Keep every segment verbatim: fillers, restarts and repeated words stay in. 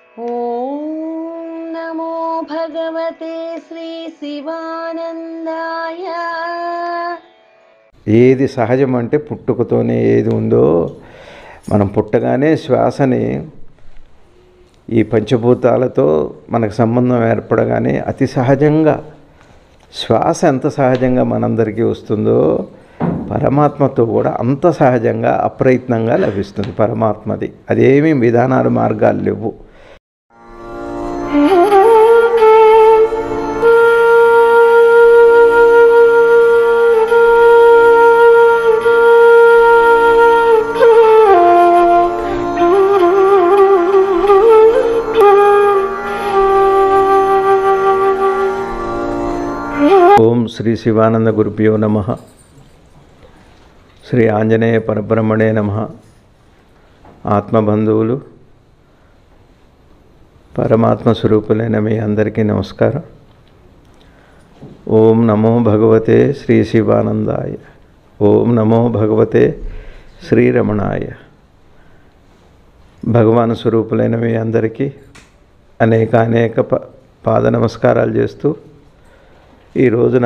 ఓం నమో భగవతే శ్రీ శివానందాయ. ఏది సహజం అంటే పుట్టుకతోనే ఏది ఉందో, మనం పుట్టగానే శ్వాసని ఈ పంచభూతాలతో మనకు సంబంధం ఏర్పడగానే అతి సహజంగా శ్వాస ఎంత సహజంగా మనందరికీ వస్తుందో పరమాత్మతో కూడా అంత సహజంగా అప్రయత్నంగా లభిస్తుంది పరమాత్మది. అదేమీ విధానాలు మార్గాలు లేవు. ఓం శ్రీ శివానంద గురుభ్యో నమః. శ్రీ ఆంజనేయ పరబ్రహ్మణే నమః. ఆత్మబంధువులు, పరమాత్మ స్వరూపులైన మీ అందరికీ నమస్కారం. ఓం నమో భగవతే శ్రీ శివానందాయ. ఓం నమో భగవతే శ్రీరమణాయ. భగవాన్ స్వరూపులైన మీ అందరికీ అనేక అనేక ప పాద నమస్కారాలు చేస్తూ ఈ రోజున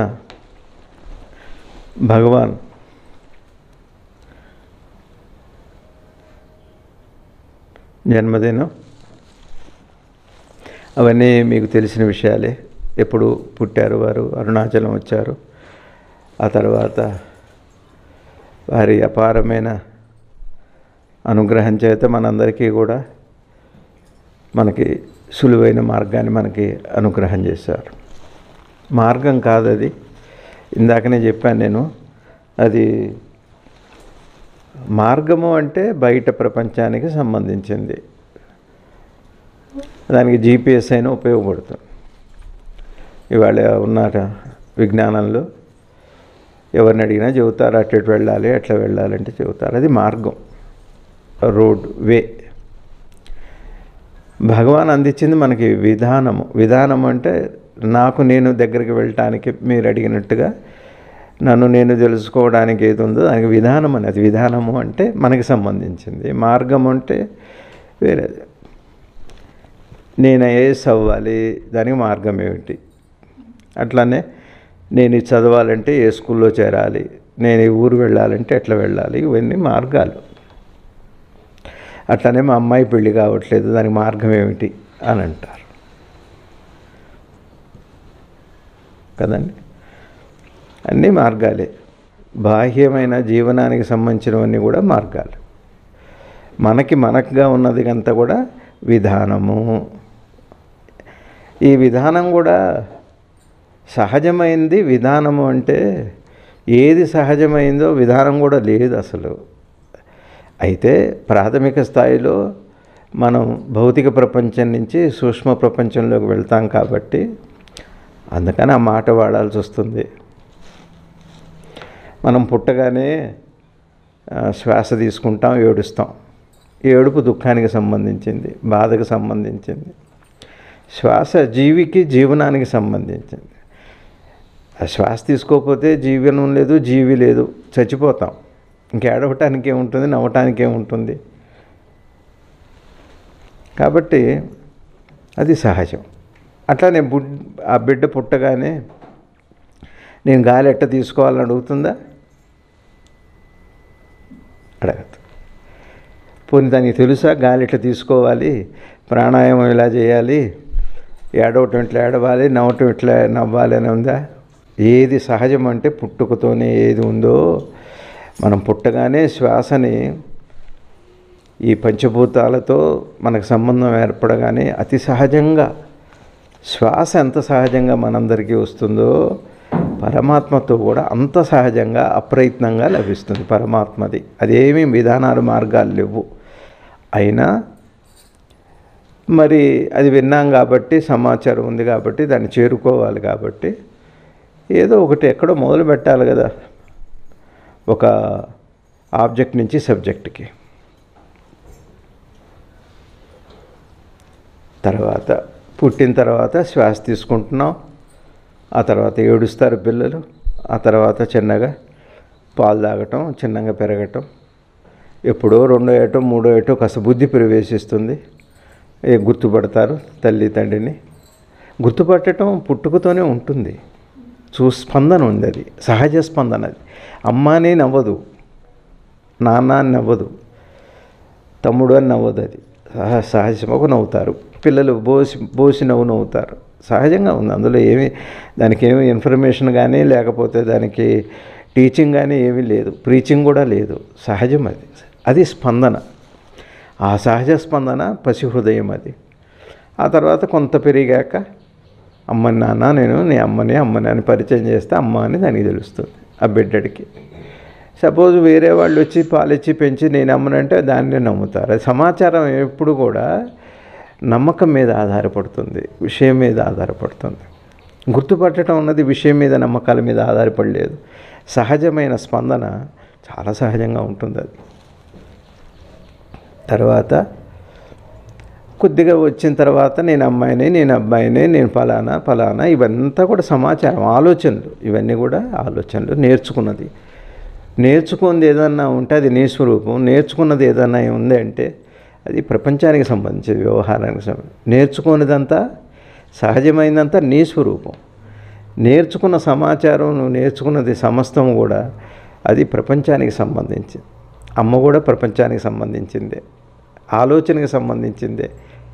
భగవాన్ జన్మదినం అవన్నీ మీకు తెలిసిన విషయాలే. ఎప్పుడు పుట్టారు వారు, అరుణాచలం వచ్చారు, ఆ తర్వాత వారి అపారమైన అనుగ్రహం చేత మనందరికీ కూడా మనకి సులువైన మార్గాన్ని మనకి అనుగ్రహం చేశారు. మార్గం కాదు అది, ఇందాకనే చెప్పాను నేను. అది మార్గము అంటే బయట ప్రపంచానికి సంబంధించింది. దానికి జీపీఎస్ అయినా ఉపయోగపడుతుంది. ఇవాళ ఉన్న విజ్ఞానంలో ఎవరిని అడిగినా చెబుతారు, అటు ఇటు వెళ్ళాలి, అట్లా వెళ్ళాలంటే చెబుతారు. అది మార్గం, రోడ్, వే. భగవాన్ అందించింది మనకి విధానము. విధానం అంటే నాకు నేను దగ్గరికి వెళ్ళటానికి, మీరు అడిగినట్టుగా నన్ను నేను తెలుసుకోవడానికి ఏది ఉందో దానికి విధానం అనేది. విధానము అంటే మనకి సంబంధించింది. మార్గం అంటే వేరేది. నేను ఐఏఎస్ అవ్వాలి, దానికి మార్గం ఏమిటి? అట్లానే నేను ఇది చదవాలంటే ఏ స్కూల్లో చేరాలి, నేను ఈ ఊరు వెళ్ళాలంటే ఎట్లా వెళ్ళాలి, ఇవన్నీ మార్గాలు. అట్లనే మా అమ్మాయి పెళ్ళి కావట్లేదు, దానికి మార్గం ఏమిటి అని అంటారు కదండి. అన్నీ మార్గాలే. బాహ్యమైన జీవనానికి సంబంధించినవన్నీ కూడా మార్గాలు. మనకి మనకుగా ఉన్నది అంతా కూడా విధానము. ఈ విధానం కూడా సహజమైంది. విధానము అంటే ఏది సహజమైందో విధానం కూడా లేదు అసలు. అయితే ప్రాథమిక స్థాయిలో మనం భౌతిక ప్రపంచం నుంచి సూక్ష్మ ప్రపంచంలోకి వెళ్తాం కాబట్టి అందుకని ఆ మాట వాడాల్సి వస్తుంది. మనం పుట్టగానే శ్వాస తీసుకుంటాం, ఏడుస్తాం. ఏడుపు దుఃఖానికి సంబంధించింది, బాధకు సంబంధించింది. శ్వాస జీవికి జీవనానికి సంబంధించింది. ఆ శ్వాస తీసుకోకపోతే జీవనం లేదు, జీవి లేదు, చచ్చిపోతాం. ఇంకేడవటానికి ఏముంటుంది, నవ్వటానికి ఏముంటుంది? కాబట్టి అది సహజం. అట్లానే బుడ్ ఆ బిడ్డ పుట్టగానే నేను గాలి ఎట్ట తీసుకోవాలని అడుగుతుందా? అడగదు. పోనీ దానికి తెలుసా గాలి ఎట్లా తీసుకోవాలి, ప్రాణాయామం ఇలా చేయాలి, ఏడవటం ఇట్లా ఏడవాలి, నవ్వటం ఇట్లా నవ్వాలి అని ఉందా? ఏది సహజం అంటే పుట్టుకతోనే ఏది ఉందో, మనం పుట్టగానే శ్వాసని ఈ పంచభూతాలతో మనకు సంబంధం ఏర్పడగానే అతి సహజంగా శ్వాస ఎంత సహజంగా మనందరికీ వస్తుందో పరమాత్మతో కూడా అంత సహజంగా అప్రయత్నంగా లభిస్తుంది పరమాత్మది. అదేమీ విధానాలు మార్గాలు లేవు. అయినా మరి అది విన్నాం కాబట్టి, సమాచారం ఉంది కాబట్టి, దాన్ని చేరుకోవాలి కాబట్టి ఏదో ఒకటి ఎక్కడో మొదలు పెట్టాలి కదా, ఒక ఆబ్జెక్ట్ నుంచి సబ్జెక్ట్కి. తర్వాత పుట్టిన తర్వాత శ్వాస తీసుకుంటున్నాం, ఆ తర్వాత ఏడుస్తారు పిల్లలు, ఆ తర్వాత చిన్నగా పాలు తాగటం, చిన్నగా పెరగటం, ఎప్పుడో రెండో ఏటో మూడో ఏటో కాస్త బుద్ధి ప్రవేశిస్తుంది. ఏ గుర్తుపడతారు తల్లి తండ్రిని. గుర్తుపట్టడం పుట్టుకతోనే ఉంటుంది. చూ స్పందన ఉంది, అది సహజ స్పందన. అది అమ్మ అని నవ్వదు, నాన్న అని నవ్వదు, తమ్ముడు అని నవ్వదు. అది సహ సహజంగా నవ్వుతారు పిల్లలు. బోసి బోసి నవ్వు నవ్వుతారు. సహజంగా ఉంది. అందులో ఏమి దానికి ఏమి ఇన్ఫర్మేషన్ కానీ లేకపోతే దానికి టీచింగ్ కానీ ఏమీ లేదు, ప్రీచింగ్ కూడా లేదు. సహజం అది. అది స్పందన. ఆ సహజ స్పందన పసి హృదయం అది. ఆ తర్వాత కొంత పెరిగాక అమ్మని నాన్న నేను నీ అమ్మని అమ్మని అని పరిచయం చేస్తే అమ్మ అని దానికి తెలుస్తుంది ఆ బిడ్డడికి. సపోజ్ వేరే వాళ్ళు వచ్చి పాలిచ్చి పెంచి నేను అమ్మనంటే దాన్నే నమ్ముతారు. అది సమాచారం ఎప్పుడు కూడా నమ్మకం మీద ఆధారపడుతుంది, విషయం మీద ఆధారపడుతుంది. గుర్తుపట్టడం ఉన్నది విషయం మీద నమ్మకాల మీద ఆధారపడలేదు. సహజమైన స్పందన చాలా సహజంగా ఉంటుంది. అది తర్వాత కొద్దిగా వచ్చిన తర్వాత నేను అమ్మాయిని నేను అబ్బాయిని నేను ఫలానా ఫలానా ఇవంతా కూడా సమాచారం, ఆలోచనలు. ఇవన్నీ కూడా ఆలోచనలు. నేర్చుకున్నది నేర్చుకున్నది ఏదన్నా ఉంటే అది నీ స్వరూపం. నేర్చుకున్నది ఏదన్నా ఉంది అంటే అది ప్రపంచానికి సంబంధించి వ్యవహారానికి సంబంధించి. నేర్చుకున్నదంతా సహజమైనంతా నీ స్వరూపం. నేర్చుకున్న సమాచారం నువ్వు నేర్చుకున్నది సమస్తం కూడా అది ప్రపంచానికి సంబంధించి. అమ్మ కూడా ప్రపంచానికి సంబంధించిందే, ఆలోచనకి సంబంధించిందే.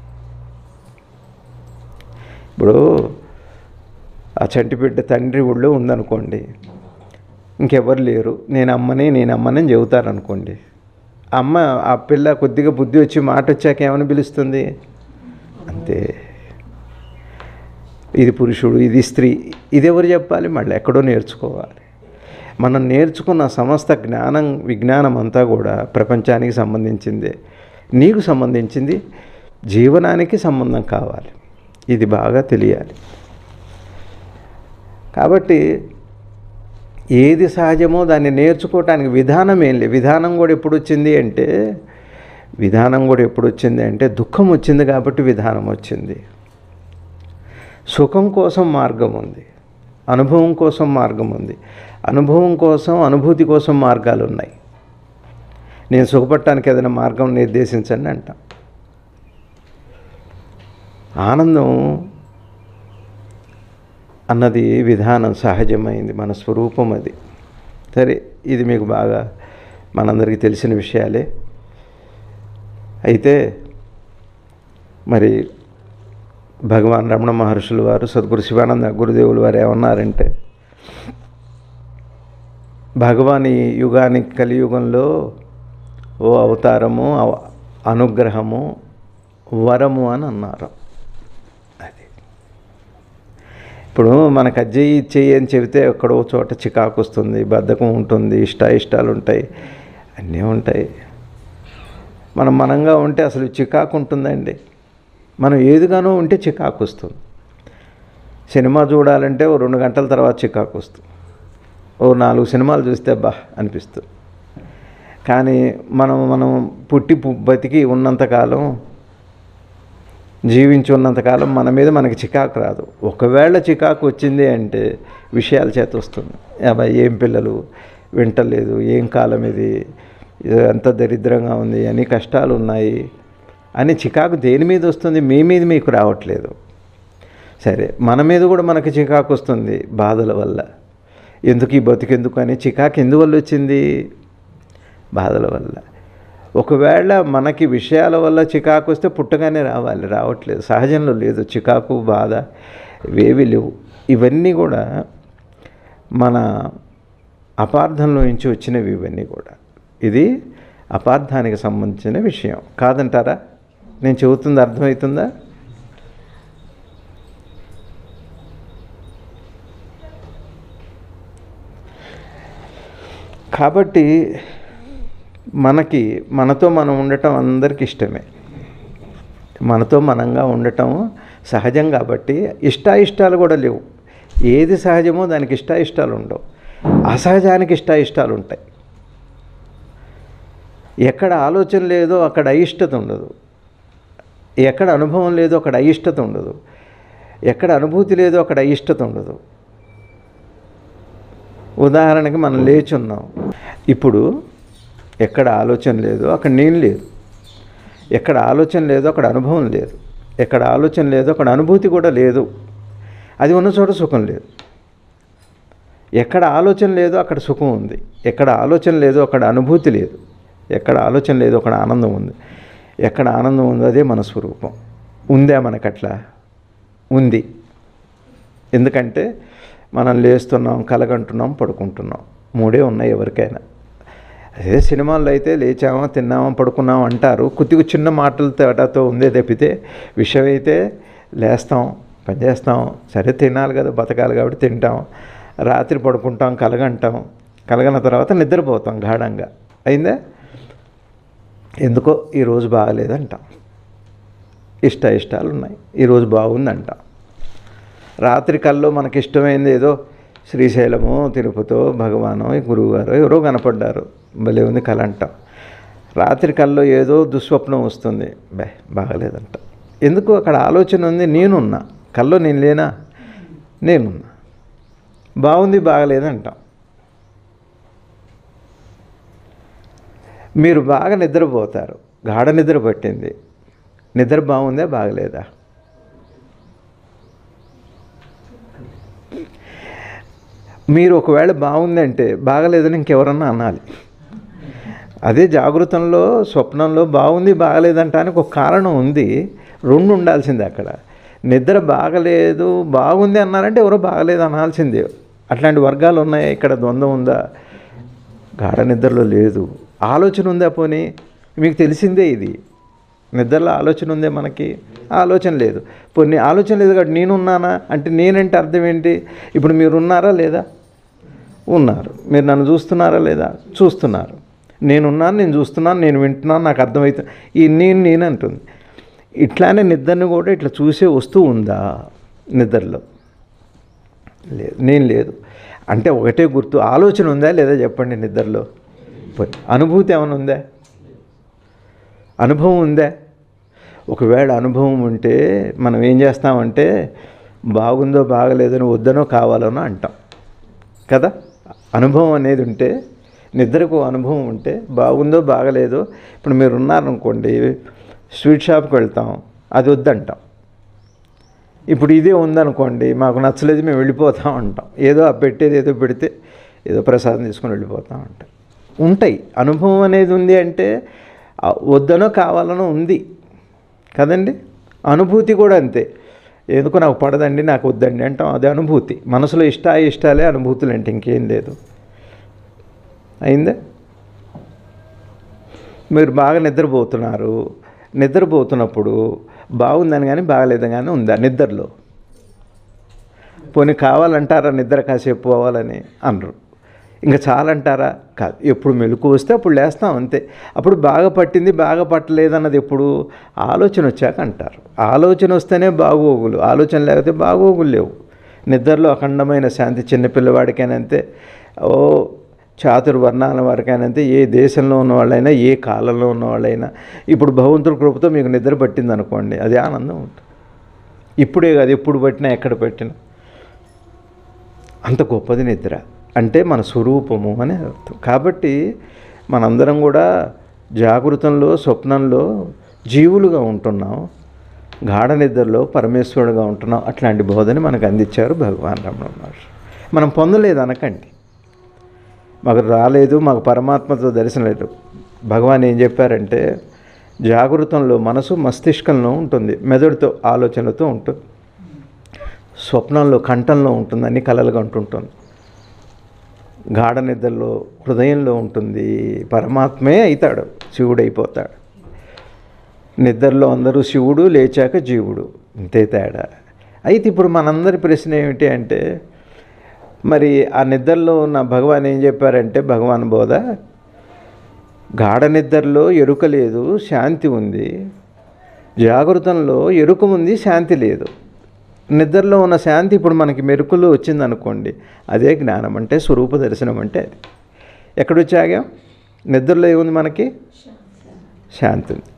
ఇప్పుడు ఆ చంటిబిడ్డ తండ్రి ఊళ్ళో ఉందనుకోండి, ఇంకెవరు లేరు, నేను అమ్మని నేను అమ్మని చెబుతారనుకోండి. అమ్మ ఆ పిల్ల కొద్దిగా బుద్ధి వచ్చి మాట వచ్చాక ఏమని పిలుస్తుంది? అంతే. ఇది పురుషుడు, ఇది స్త్రీ, ఇది ఎవరు చెప్పాలి? మళ్ళీ ఎక్కడో నేర్చుకోవాలి. మనం నేర్చుకున్న సమస్త జ్ఞానం విజ్ఞానం అంతా కూడా ప్రపంచానికి సంబంధించిందే, నీకు సంబంధించింది, జీవనానికి సంబంధం కావాలి. ఇది బాగా తెలియాలి. కాబట్టి ఏది సహజమో దాన్ని నేర్చుకోవటానికి విధానం ఏం లేదు. విధానం కూడా ఎప్పుడు వచ్చింది అంటే విధానం కూడా ఎప్పుడు వచ్చింది అంటే దుఃఖం వచ్చింది కాబట్టి విధానం వచ్చింది. సుఖం కోసం మార్గం ఉంది, అనుభవం కోసం మార్గం ఉంది. అనుభవం కోసం అనుభూతి కోసం మార్గాలు ఉన్నాయి. నేను సుఖపడటానికి ఏదైనా మార్గం నిర్దేశించండి అంటాం. ఆనందం అన్నది విధానం, సహజమైంది, మన స్వరూపం అది. సరే, ఇది మీకు బాగా మనందరికీ తెలిసిన విషయాలే. అయితే మరి భగవాన్ రమణ మహర్షులు వారు, సద్గురు శివానంద గురుదేవులు వారు ఏమన్నారంటే, భగవాన్ ఈ యుగానికి కలియుగంలో ఓ అవతారము, అనుగ్రహము, వరము అని అన్నారు. అది ఇప్పుడు మనకు అజ్జయి చెయ్యి అని చెబితే ఎక్కడో చోట చికాకు వస్తుంది, బద్ధకం ఉంటుంది, ఇష్ట ఇష్టాలు ఉంటాయి, అన్నీ ఉంటాయి. మనం మనంగా ఉంటే అసలు చికాకు ఉంటుందండి. మనం ఏదిగానో ఉంటే చికాకు వస్తుంది. సినిమా చూడాలంటే ఓ రెండు గంటల తర్వాత చికాకు వస్తుంది. ఓ నాలుగు సినిమాలు చూస్తే బా అనిపిస్తుంది. కానీ మనం మనం పుట్టి బతికి ఉన్నంతకాలం, జీవించి ఉన్నంతకాలం మన మీద మనకి చికాకు రాదు. ఒకవేళ చికాకు వచ్చింది అంటే విషయాల చేత వస్తుంది. అబ్బాయి ఏం పిల్లలు వింటలేదు, ఏం కాలం ఇది, ఎంత దరిద్రంగా ఉంది, అన్ని కష్టాలు ఉన్నాయి అని చికాకు దేని మీద వస్తుంది? మీ మీద మీకు రావట్లేదు. సరే, మన మీద కూడా మనకి చికాకు వస్తుంది బాధల వల్ల. ఎందుకు ఈ బతుకెందుకు అని చికాకు ఎందువల్ల వచ్చింది? బాధల వల్ల. ఒకవేళ మనకి విషయాల వల్ల చికాకు వస్తే పుట్టగానే రావాలి, రావట్లేదు, సహజంలో లేదు. చికాకు బాధ ఇవేవి లేవు. ఇవన్నీ కూడా మన అపార్థంలో నుంచి వచ్చినవి. ఇవన్నీ కూడా ఇది అపార్థానికి సంబంధించిన విషయం కాదంటారా? నేను చెబుతుంది అర్థమవుతుందా? కాబట్టి మనకి మనతో మనం ఉండటం అందరికీ ఇష్టమే. మనతో మనంగా ఉండటం సహజం కాబట్టి ఇష్టాయిష్టాలు కూడా లేవు. ఏది సహజమో దానికి ఇష్టాయిష్టాలు ఉండవు, అసహజానికి ఇష్టాయిష్టాలు ఉంటాయి. ఎక్కడ ఆలోచన లేదో అక్కడ అయిష్టత ఉండదు, ఎక్కడ అనుభవం లేదో అక్కడ అయిష్టత ఉండదు, ఎక్కడ అనుభూతి లేదో అక్కడ అయిష్టత ఉండదు. ఉదాహరణకి మనం లేచున్నాం, ఇప్పుడు ఎక్కడ ఆలోచన లేదు అక్కడ నేను లేదు, ఎక్కడ ఆలోచన లేదో అక్కడ అనుభవం లేదు, ఎక్కడ ఆలోచన లేదో అక్కడ అనుభూతి కూడా లేదు. అది ఉన్న చోట సుఖం లేదు. ఎక్కడ ఆలోచన లేదో అక్కడ సుఖం ఉంది, ఎక్కడ ఆలోచన లేదో అక్కడ అనుభూతి లేదు, ఎక్కడ ఆలోచన లేదో అక్కడ ఆనందం ఉంది. ఎక్కడ ఆనందం ఉందో అదే మన స్వరూపం. ఉందా మనకట్లా? ఉంది. ఎందుకంటే మనం లేస్తున్నాం, కలగంటున్నాం, పడుకుంటున్నాం, మూడే ఉన్నాయి ఎవరికైనా. అదే సినిమాల్లో అయితే లేచామా, తిన్నామా, పడుకున్నాం అంటారు. కొద్దిగా చిన్న మాటల తేడాతో ఉందే తప్పితే విషయం అయితే లేస్తాం, పనిచేస్తాం, సరే తినాలి కదా, బతకాలి కాబట్టి తింటాం, రాత్రి పడుకుంటాం, కలగంటాం, కలగన తర్వాత నిద్రపోతాం గాఢంగా. అయిందా? ఎందుకో ఈరోజు బాగలేదంటాం, ఇష్ట ఇష్టాలు ఉన్నాయి, ఈరోజు బాగుందంటాం. రాత్రి కల్లో మనకి ఇష్టమైంది ఏదో శ్రీశైలమో, తిరుపతో, భగవానో, గురువుగారో ఎవరో కనపడ్డారు, భలే ఉంది కల అంటాం. రాత్రి కల్లో ఏదో దుస్వప్నం వస్తుంది, బే బాగలేదంట. ఎందుకు? అక్కడ ఆలోచన ఉంది, నేనున్నా, కల్లో నేను లేనా? నేనున్నా. బాగుంది, బాగలేదంటాం. మీరు బాగా నిద్రపోతారు, గాఢ నిద్ర పట్టింది, నిద్ర బాగుందా, బాగలేదా? మీరు ఒకవేళ బాగుందంటే బాగలేదని ఇంకెవరన్నా అనాలి. అదే జాగృతంలో, స్వప్నంలో బాగుంది, బాగలేదంటానికి ఒక కారణం ఉంది, రెండు ఉండాల్సిందే అక్కడ. నిద్ర బాగలేదు, బాగుంది అన్నారంటే ఎవరో బాగలేదు అనాల్సిందే. అట్లాంటి వర్గాలు ఉన్నాయి. ఇక్కడ ద్వంద్వం ఉందా? గాఢ నిద్రలో లేదు. ఆలోచన ఉందా? పోనీ మీకు తెలిసిందే ఇది, నిద్రలో ఆలోచన ఉందే మనకి? ఆలోచన లేదు. పోనీ ఆలోచన లేదు కాబట్టి నేనున్నానా అంటే నేనంటే అర్థం ఏంటి? ఇప్పుడు మీరు ఉన్నారా లేదా? ఉన్నారు. మీరు నన్ను చూస్తున్నారా లేదా? చూస్తున్నారు. నేనున్నాను, నేను చూస్తున్నాను, నేను వింటున్నాను, నాకు అర్థమవుతుంది. ఈ నేను నేను అంటుంది. ఇట్లానే నిద్రని కూడా ఇట్లా చూసే వస్తువు ఉందా నిద్రలో? లేదు, నేను లేదు. అంటే ఒకటే గుర్తు, ఆలోచన ఉందా లేదా చెప్పండి నిద్రలో? అనుభూతి ఏమైనా ఉందా? అనుభవం ఉందా? ఒకవేళ అనుభవం ఉంటే మనం ఏం చేస్తామంటే బాగుందో బాగలేదనో వద్దనో కావాలనో అంటాం కదా. అనుభవం అనేది ఉంటే, నిద్రకు అనుభవం ఉంటే బాగుందో బాగలేదో, ఇప్పుడు మీరు ఉన్నారనుకోండి, స్వీట్ షాప్కి వెళ్తాం, అది వద్దంటాం. ఇప్పుడు ఇదే ఉందనుకోండి, మాకు నచ్చలేదు, మేము వెళ్ళిపోతాం అంటాం. ఏదో ఆ పెట్టేది ఏదో పెడితే ఏదో ప్రసాదం తీసుకొని వెళ్ళిపోతాం అంటాం. ఉంటాయి. అనుభవం అనేది ఉంది అంటే వద్దనో కావాలనో ఉంది కదండి. అనుభూతి కూడా అంతే. ఎందుకు నాకు పడదండి, నాకు వద్దండి అంటాం, అది అనుభూతి. మనసులో ఇష్ట ఇష్టాలే అనుభూతులు అంటే ఇంకేం లేదు. అయిందా? మీరు బాగా నిద్రపోతున్నారు, నిద్రపోతున్నప్పుడు బాగుందని కానీ బాగలేదని కానీ ఉందా నిద్రలో? పోనీ కావాలంటారా నిద్ర కాసేపు పోవాలని? అనరు. ఇంకా చాలంటారా? కాదు. ఎప్పుడు మెలకు వస్తే అప్పుడు లేస్తాం అంతే. అప్పుడు బాగా పట్టింది, బాగా పట్టలేదన్నది ఎప్పుడు? ఆలోచన వచ్చాక అంటారు. ఆలోచన వస్తేనే బాగోగులు, ఆలోచన లేకపోతే బాగోగులు లేవు. నిద్రలో అఖండమైన శాంతి. చిన్నపిల్లవాడికైనంతే, ఓ చాతుర్వర్ణాల వారికైనంతే, ఏ దేశంలో ఉన్న వాళ్ళైనా, ఏ కాలంలో ఉన్న వాళ్ళైనా. ఇప్పుడు భగవంతుడి కృపతో మీకు నిద్ర పట్టింది అనుకోండి, అది ఆనందం ఉంటుంది. ఇప్పుడే కాదు, ఎప్పుడు పట్టినా, ఎక్కడ పట్టినా అంత గొప్పది నిద్ర. అంటే మన స్వరూపము అని అర్థం. కాబట్టి మనందరం కూడా జాగృతంలో, స్వప్నంలో జీవులుగా ఉంటున్నాం, గాఢ నిద్రలో పరమేశ్వరుడుగా ఉంటున్నాం. అట్లాంటి బోధన మనకు అందించారు భగవాన్ రమణ మహర్షి. మనం పొందలేదు అనకండి, మాకు రాలేదు, మాకు పరమాత్మతో దర్శనం లేదు. భగవాన్ ఏం చెప్పారంటే, జాగృతంలో మనసు మస్తిష్కంలో ఉంటుంది, మెదడుతో, ఆలోచనతో ఉంటుంది. స్వప్నంలో కంఠంలో ఉంటుంది, అన్ని కలలుగా ఉంటుంటుంది. గాఢ నిద్రలో హృదయంలో ఉంటుంది, పరమాత్మే అవుతాడు, శివుడు అయిపోతాడు. నిద్రలో అందరూ శివుడు, లేచాక జీవుడు, ఇంతే తేడా. అయితే ఇప్పుడు మనందరి ప్రశ్న ఏమిటి అంటే, మరి ఆ నిద్రలో ఉన్న భగవాన్ ఏం చెప్పారంటే, భగవాన్ బోధ, గాఢ నిద్రలో ఎరుక లేదు, శాంతి ఉంది. జాగృతంలో ఎరుక ఉంది, శాంతి లేదు. నిద్రలో ఉన్న శాంతి ఇప్పుడు మనకి మెరుకులో వచ్చిందనుకోండి, అదే జ్ఞానం అంటే, స్వరూప దర్శనం అంటే అది. ఎక్కడొచ్చాగా? నిద్రలో ఏముంది మనకి? శాంతి ఉంది.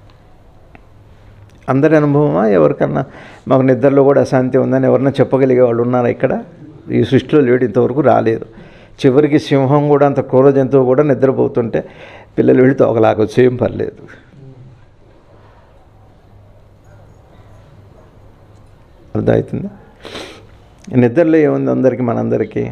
అందరి అనుభవమా? ఎవరికన్నా మాకు నిద్రలో కూడా అశాంతి ఉందని ఎవరన్నా చెప్పగలిగే వాళ్ళు ఉన్నారా ఇక్కడ? ఈ సృష్టిలో లేడు, ఇంతవరకు రాలేదు. చివరికి సింహం కూడా, అంత క్రూర జంతువు కూడా నిద్రపోతుంటే పిల్లలు వెళ్ళి తోకలాగొచ్చు, ఏం పర్లేదు. అర్థమవుతుంది. నిద్రలో ఏముంది అందరికీ, మనందరికీ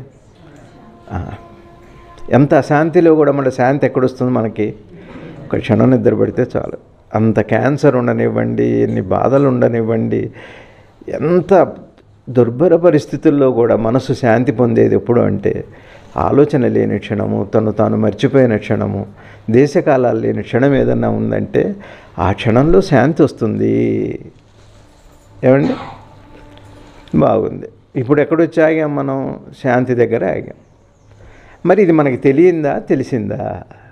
ఎంత అశాంతిలో కూడా మన శాంతి ఎక్కడొస్తుంది మనకి? ఒక క్షణం నిద్ర పడితే చాలు. అంత క్యాన్సర్ ఉండనివ్వండి, ఎన్ని బాధలు ఉండనివ్వండి, ఎంత దుర్భర పరిస్థితుల్లో కూడా మనసు శాంతి పొందేది ఎప్పుడు అంటే ఆలోచన లేని క్షణము, తను తాను మర్చిపోయిన క్షణము, దేశకాలాలు లేని క్షణం ఏదన్నా ఉందంటే ఆ క్షణంలో శాంతి వస్తుంది. ఏమండి? బాగుంది. ఇప్పుడు ఎక్కడొచ్చి ఆగాం మనం? శాంతి దగ్గర ఆగాం. మరి ఇది మనకి తెలియందా, తెలిసిందా?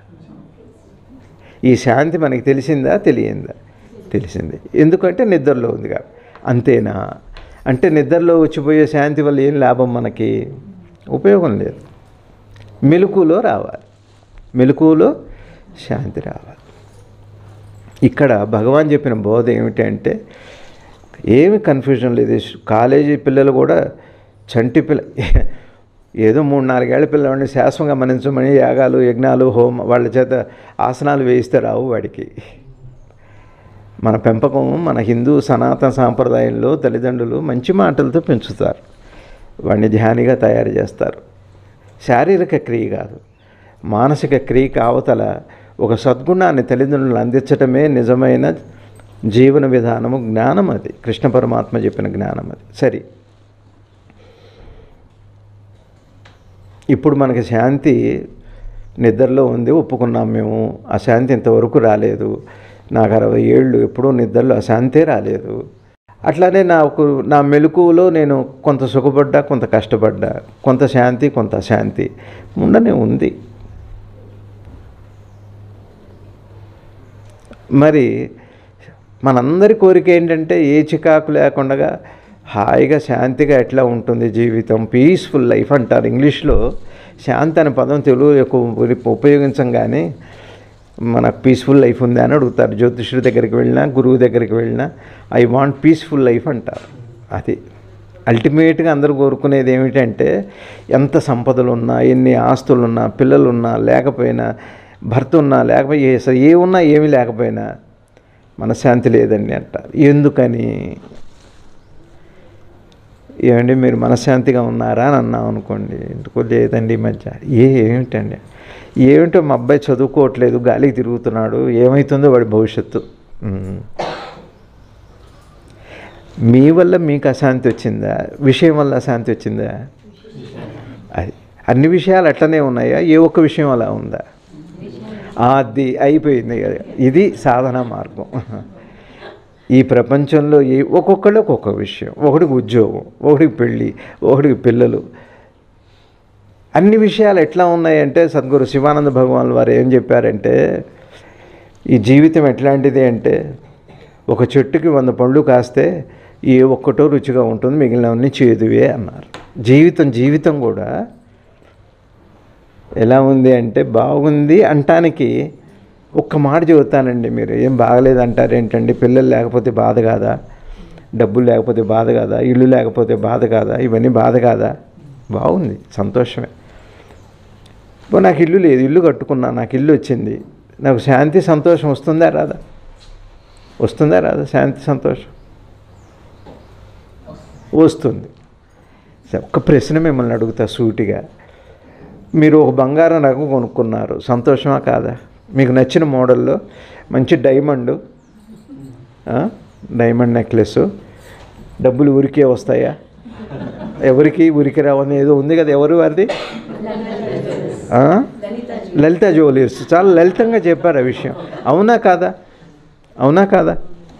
ఈ శాంతి మనకి తెలిసిందా, తెలియందా? తెలిసింది. ఎందుకంటే నిద్రలో ఉంది కాబట్టి. అంతేనా? అంటే నిద్రలో వచ్చిపోయే శాంతి వల్ల ఏం లాభం మనకి? ఉపయోగం లేదు. మెలకువలో రావాలి, మెలకువలో శాంతి రావాలి. ఇక్కడ భగవాన్ చెప్పిన బోధ ఏమిటంటే ఏమి కన్ఫ్యూజన్ లేదు. కాలేజీ పిల్లలు కూడా చంటి పిల్ల ఏదో మూడు నాలుగేళ్ల పిల్లవాడిని శాశ్వతంగా గమనించమని యాగాలు, యజ్ఞాలు, హోమ వాళ్ళ చేత ఆసనాలు వేయిస్తే రావు వాడికి. మన పెంపకం, మన హిందూ సనాతన సాంప్రదాయంలో తల్లిదండ్రులు మంచి మాటలతో పెంచుతారు, వాడిని ధ్యానిగా తయారు చేస్తారు. శారీరక క్రియ కాదు, మానసిక క్రియకు అవతల ఒక సద్గుణాన్ని తల్లిదండ్రులు అందించటమే నిజమైన జీవన విధానము, జ్ఞానం. అది కృష్ణ పరమాత్మ చెప్పిన జ్ఞానం. అది సరే. ఇప్పుడు మనకి శాంతి నిద్రలో ఉంది, ఒప్పుకున్నాం మేము. ఆ శాంతి ఇంతవరకు రాలేదు. నాకు అరవై ఏళ్ళు ఎప్పుడూ నిద్రలో అశాంతే రాలేదు. అట్లానే నాకు నా మెలకువలో నేను కొంత సుఖపడ్డా, కొంత కష్టపడ్డా, కొంత శాంతి, కొంత అశాంతి ఉండనే ఉంది. మరి మనందరి కోరిక ఏంటంటే ఏ చికాకు లేకుండా హాయిగా శాంతిగా ఎట్లా ఉంటుంది జీవితం, పీస్ఫుల్ లైఫ్ అంటారు. ఇంగ్లీష్లో శాంతి అనే పదం తెలుగు ఎక్కువ ఉపయోగించం, కానీ మనకు పీస్ఫుల్ లైఫ్ ఉందా అని అడుగుతారు. జ్యోతిష్యుడి దగ్గరికి వెళ్ళినా, గురువు దగ్గరికి వెళ్ళినా ఐ వాంట్ పీస్ఫుల్ లైఫ్ అంటారు. అది అల్టిమేట్గా అందరూ కోరుకునేది ఏమిటంటే ఎంత సంపదలు ఉన్నా, ఎన్ని ఆస్తులున్నా, పిల్లలున్నా లేకపోయినా, భర్త ఉన్నా లేకపోయినా, అసలు ఏ ఉన్నా ఏమీ లేకపోయినా మనశ్శాంతి లేదండి అంటారు. ఎందుకని? ఏమండి మీరు మనశ్శాంతిగా ఉన్నారా అని అన్నాం అనుకోండి, ఎందుకో లేదండి ఈ మధ్య. ఏ ఏమిటండి? ఏమిటో మా అబ్బాయి చదువుకోవట్లేదు, గాలికి తిరుగుతున్నాడు, ఏమవుతుందో వాడి భవిష్యత్తు. మీ వల్ల మీకు అశాంతి వచ్చిందా? విషయం వల్ల అశాంతి వచ్చిందా? అది అన్ని విషయాలు అట్లనే ఉన్నాయా? ఏ ఒక్క విషయం అలా ఉందా? అది అయిపోయింది. ఇది సాధన మార్గం. ఈ ప్రపంచంలో ఏ ఒక్కొక్కళ్ళు ఒక్కొక్క విషయం, ఒకటికి ఉద్యోగం, ఒకటికి పెళ్ళి, ఒకటికి పిల్లలు, అన్ని విషయాలు ఎట్లా ఉన్నాయంటే సద్గురు శివానంద భగవాన్ వారు ఏం చెప్పారంటే ఈ జీవితం ఎట్లాంటిది అంటే ఒక చెట్టుకి వంద పండ్లు కాస్తే ఏ ఒక్కటో రుచిగా ఉంటుంది, మిగిలినవన్నీ చేదువే అన్నారు. జీవితం జీవితం కూడా ఎలా ఉంది అంటే బాగుంది అంటానికి ఒక్క మాట చెబుతానండి. మీరు ఏం బాగలేదు అంటారు ఏంటండి? పిల్లలు లేకపోతే బాధ కాదా? డబ్బులు లేకపోతే బాధ కాదా? ఇల్లు లేకపోతే బాధ కాదా? ఇవన్నీ బాధ కాదా? బాగుంది, సంతోషమే. ఇప్పుడు నాకు ఇల్లు లేదు, ఇల్లు కట్టుకున్నా, నాకు ఇల్లు వచ్చింది, నాకు శాంతి సంతోషం వస్తుందా రాదా? వస్తుందా రాదా? శాంతి సంతోషం వస్తుంది. ఒక్క ప్రశ్న మిమ్మల్ని అడుగుతా సూటిగా. మీరు ఒక బంగారం రకం కొనుక్కున్నారు, సంతోషమా కాదా? మీకు నచ్చిన మోడల్లో మంచి డైమండ్ డైమండ్ నెక్లెస్, డబ్బులు ఊరికే వస్తాయా? ఎవరికి ఊరికి రావని ఏదో ఉంది కదా, ఎవరు వారిది? లలిత జ్యువెలర్స్. చాలా లలితంగా చెప్పారు ఆ విషయం. అవునా కాదా? అవునా కాదా?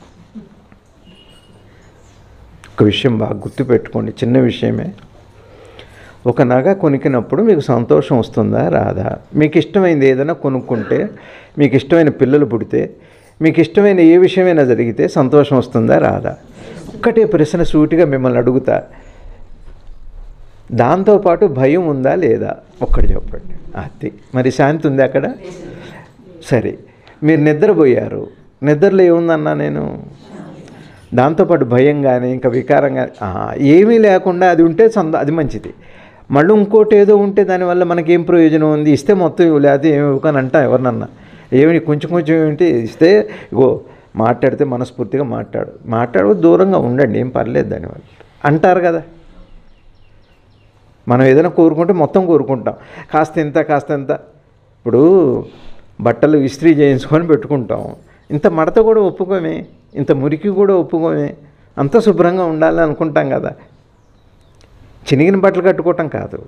ఒక విషయం బాగా గుర్తుపెట్టుకోండి, చిన్న విషయమే. ఒక నగ కొనుక్కినప్పుడు మీకు సంతోషం వస్తుందా రాదా? మీకు ఇష్టమైనది ఏదైనా కొనుక్కుంటే, మీకు ఇష్టమైన పిల్లలు పుడితే, మీకు ఇష్టమైన ఏ విషయమైనా జరిగితే సంతోషం వస్తుందా రాదా? ఒక్కటే ప్రశ్న సూటిగా మిమ్మల్ని అడుగుతా. దాంతోపాటు భయం ఉందా లేదా? ఒక్కటి చెప్పండి. అది మరి శాంతి ఉంది అక్కడ? సరే, మీరు నిద్రపోయారు, నిద్రలో ఏముందన్నా నేను? దాంతోపాటు భయం కానీ ఇంకా వికారం కానీ ఏమీ లేకుండా అది ఉంటే సంద అది మంచిది. మళ్ళీ ఇంకోటి ఏదో ఉంటే దానివల్ల మనకేం ప్రయోజనం ఉంది? ఇస్తే మొత్తం లేకపోతే ఏమి ఇవ్వకని అంటా ఎవరినన్నా. ఏమి కొంచెం కొంచెం ఏమిటి ఇస్తే, ఇగో మాట్లాడితే మనస్ఫూర్తిగా మాట్లాడు, మాట్లాడు దూరంగా ఉండండి, ఏం పర్లేదు దానివల్ల. అంటారు కదా. మనం ఏదైనా కోరుకుంటే మొత్తం కోరుకుంటాం, కాస్త ఇంత కాస్త ఇంత. ఇప్పుడు బట్టలు ఇస్త్రీ చేయించుకొని పెట్టుకుంటాం, ఇంత మడత కూడా ఒప్పుకోమే, ఇంత మురికి కూడా ఒప్పుకోమే, అంత శుభ్రంగా ఉండాలని అనుకుంటాం కదా. చినిగిన బట్టలు కట్టుకోవటం కాదు.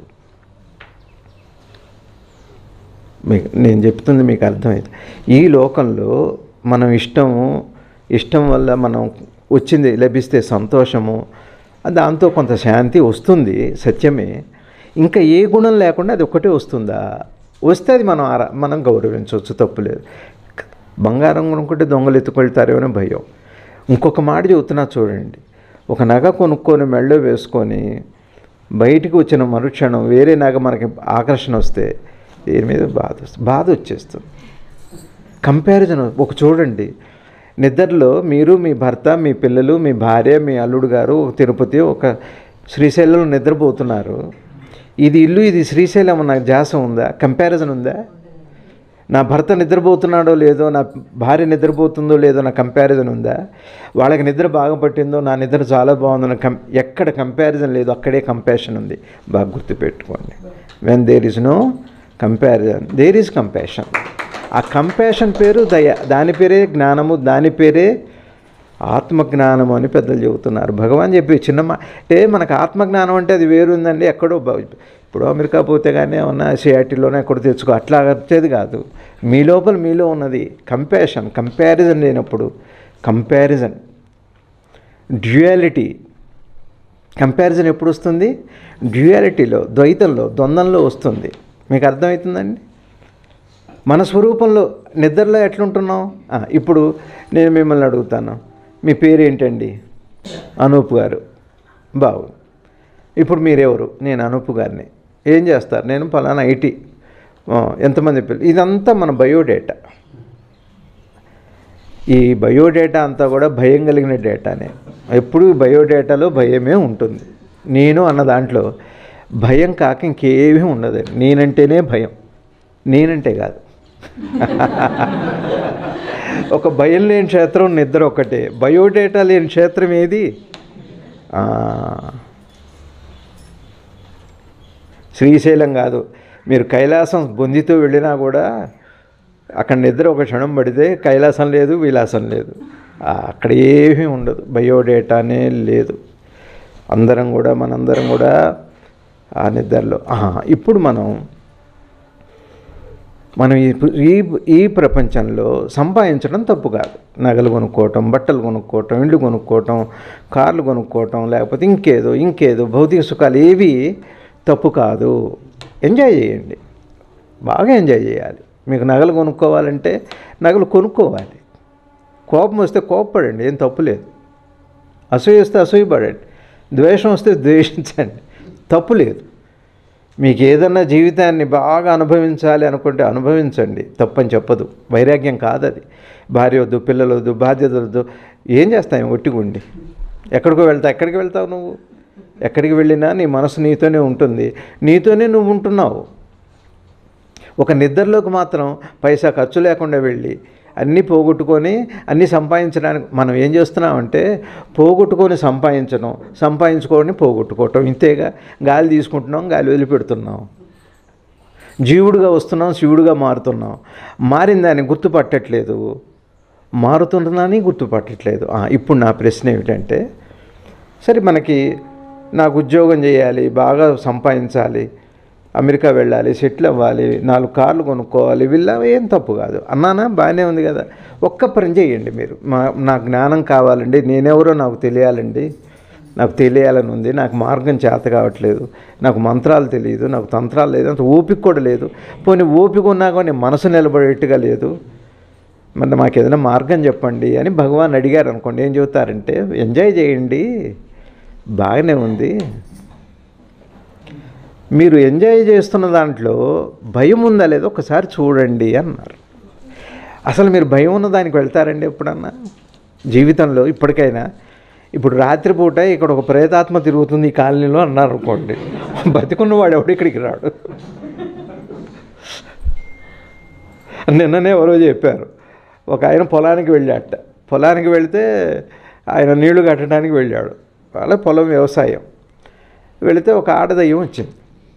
మీకు నేను చెప్తుంది మీకు అర్థమైంది. ఈ లోకంలో మనం ఇష్టము ఇష్టం వల్ల మనం వచ్చింది లభిస్తే సంతోషము, దాంతో కొంత శాంతి వస్తుంది, సత్యమే. ఇంకా ఏ గుణం లేకుండా అది ఒక్కటే వస్తుందా? వస్తే అది మనం ఆరా మనం గౌరవించవచ్చు, తప్పులేదు. బంగారం కొనుక్కుంటే దొంగలు ఎత్తుకెళ్తారేమో భయం. ఇంకొక మాట చెబుతున్నా చూడండి. ఒక నగ కొనుక్కొని మెళ్ళో వేసుకొని బయటికి వచ్చిన మరుక్షణం వేరే నగ మనకి ఆకర్షణ వస్తే దీని మీద బాధ బాధ వచ్చేస్తుంది. కంపారిజన్ ఒక చూడండి, నిద్రలో మీరు మీ భర్త మీ పిల్లలు మీ భార్య మీ అల్లుడు గారు తిరుపతి ఒక శ్రీశైలంలో నిద్రపోతున్నారు. ఇది ఇల్లు ఇది శ్రీశైలం నాకు ధ్యాస ఉందా? కంపారిజన్ ఉందా? నా భర్త నిద్రపోతున్నాడో లేదో, నా భార్య నిద్రపోతుందో లేదో నా కంపారిజన్ ఉందా? వాళ్ళకి నిద్ర బాగా పట్టిందో నా నిద్ర చాలా బాగుందో కం ఎక్కడ కంపారిజన్ లేదు, అక్కడే కంపాషన్ ఉంది. బాగా గుర్తుపెట్టుకోండి. When there is no comparison there is compassion. ఆ కంపాషన్ పేరు దయ, దాని పేరే జ్ఞానము, దాని పేరే ఆత్మజ్ఞానము అని పెద్దలు చెబుతున్నారు. భగవాన్ చెప్పి చిన్నమ్మ అంటే మనకు ఆత్మజ్ఞానం అంటే అది వేరు ఉందండి. ఎక్కడో ఇప్పుడు అమెరికా పోతే కానీ ఏమన్నా సిఐటీలోనే ఎక్కడో తెచ్చుకో అట్లా వచ్చేది కాదు. మీ లోపల మీలో ఉన్నది కంపాషన్. కంపారిజన్ లేనప్పుడు కంపారిజన్ డ్యూయాలిటీ. కంపారిజన్ ఎప్పుడు వస్తుంది? డ్యూయాలిటీలో, ద్వైతంలో, ద్వంద్వంలో వస్తుంది. మీకు అర్థమవుతుందండి? మన స్వరూపంలో నిద్రలో ఎట్లుంటున్నాం? ఇప్పుడు నేను మిమ్మల్ని అడుగుతాను, మీ పేరేంటండి? అనూప్ గారు. బాగుంది. ఇప్పుడు మీరెవరు? నేను అనూప్ గారిని. ఏం చేస్తారు? నేను పలానా ఐటీ. ఎంతమంది పిల్లలు? ఇదంతా మన బయోడేటా. ఈ బయోడేటా అంతా కూడా భయం కలిగిన డేటానే. ఎప్పుడు బయోడేటాలో భయమే ఉంటుంది. నేను అన్న దాంట్లో భయం కాక ఇంకేమీ ఉండదు. నేనంటేనే భయం, నేనంటే కాదు. ఒక భయం లేని క్షేత్రం నిద్ర ఒకటే. బయోడేటా లేని క్షేత్రం ఏది? శ్రీశైలం కాదు, మీరు కైలాసం బొందితో వెళ్ళినా కూడా అక్కడ నిద్ర ఒక క్షణం పడితే కైలాసం లేదు, విలాసం లేదు, అక్కడ ఏమీ ఉండదు. బయోడేటానే లేదు. అందరం కూడా మనందరం కూడా ఆ నిద్రలో. ఇప్పుడు మనం మనం ఈ ఈ ప్రపంచంలో సంపాదించడం తప్పు కాదు. నగలు కొనుక్కోవటం, బట్టలు కొనుక్కోవటం, ఇళ్ళు కొనుక్కోవటం, కార్లు కొనుక్కోవటం, లేకపోతే ఇంకేదో ఇంకేదో భౌతిక సుఖాలు ఏవి తప్పు కాదు. ఎంజాయ్ చేయండి, బాగా ఎంజాయ్ చేయాలి. మీకు నగలు కొనుక్కోవాలంటే నగలు కొనుక్కోవాలి. కోపం వస్తే కోపపడండి, ఏం తప్పు లేదు. అసూయ వస్తే అసూయపడండి, ద్వేషం వస్తే ద్వేషించండి, తప్పు లేదు. మీకు ఏదన్నా జీవితాన్ని బాగా అనుభవించాలి అనుకుంటే అనుభవించండి, తప్పని చెప్పదు. వైరాగ్యం కాదు అది. భార్య వద్దు, పిల్లలు వద్దు, బాధ్యత వద్దు, ఏం చేస్తావు ఒట్టిగుండి? ఎక్కడికో వెళ్తావు. ఎక్కడికి వెళ్తావు నువ్వు? ఎక్కడికి వెళ్ళినా నీ మనసు నీతోనే ఉంటుంది, నీతోనే నువ్వు ఉంటున్నావు. ఒక నిద్రలోకి మాత్రం పైసా ఖర్చు లేకుండా వెళ్ళి అన్నీ పోగొట్టుకొని అన్నీ సంపాదించడానికి మనం ఏం చేస్తున్నామంటే పోగొట్టుకొని సంపాదించడం, సంపాదించుకొని పోగొట్టుకోవటం, ఇంతేగా. గాలి తీసుకుంటున్నాం, గాలి వదిలిపెడుతున్నాం. జీవుడుగా వస్తున్నాం, శివుడుగా మారుతున్నాం. మారిన దాన్ని గుర్తుపట్టట్లేదు, మారుతుంటున్నాని గుర్తుపట్టట్లేదు. ఇప్పుడు నా ప్రశ్న ఏమిటంటే, సరే మనకి నాకు ఉద్యోగం చేయాలి, బాగా సంపాదించాలి, అమెరికా వెళ్ళాలి, సెటిల్ అవ్వాలి, నాలుగు కార్లు కొనుక్కోవాలి, వీళ్ళ ఏం తప్పు కాదు అన్నానా? బాగానే ఉంది కదా. ఒక్క పని చేయండి మీరు. మా నా జ్ఞానం కావాలండి, నేనెవరో నాకు తెలియాలండి, నాకు తెలియాలని ఉంది, నాకు మార్గం చేత కావట్లేదు, నాకు మంత్రాలు తెలియదు, నాకు తంత్రాలు లేదు, అంత ఓపిక కూడా లేదు. పోనీ ఓపిక ఉన్నా కానీ మనసు నిలబడేట్టుగా లేదు. మరి మాకు ఏదైనా మార్గం చెప్పండి అని భగవాన్ అడిగారు అనుకోండి, ఏం చెబుతారంటే ఎంజాయ్ చేయండి, బాగానే ఉంది. మీరు ఎంజాయ్ చేస్తున్న దాంట్లో భయం ఉందా లేదో ఒకసారి చూడండి అన్నారు. అసలు మీరు భయం ఉన్న దానికి వెళ్తారండి ఎప్పుడన్నా జీవితంలో? ఇప్పటికైనా ఇప్పుడు రాత్రిపూట ఇక్కడ ఒక ప్రేతాత్మ తిరుగుతుంది ఈ కాలనీలో అన్నారు అనుకోండి, బతికున్నవాడు ఎవడు ఇక్కడికి రాడు. నిన్ననే ఎవరో చెప్పారు, ఒక ఆయన పొలానికి వెళ్ళాట. పొలానికి వెళితే ఆయన నీళ్లు కట్టడానికి వెళ్ళాడు. వాళ్ళ పొలం వ్యవసాయం. వెళితే ఒక ఆడదయ్యం వచ్చింది.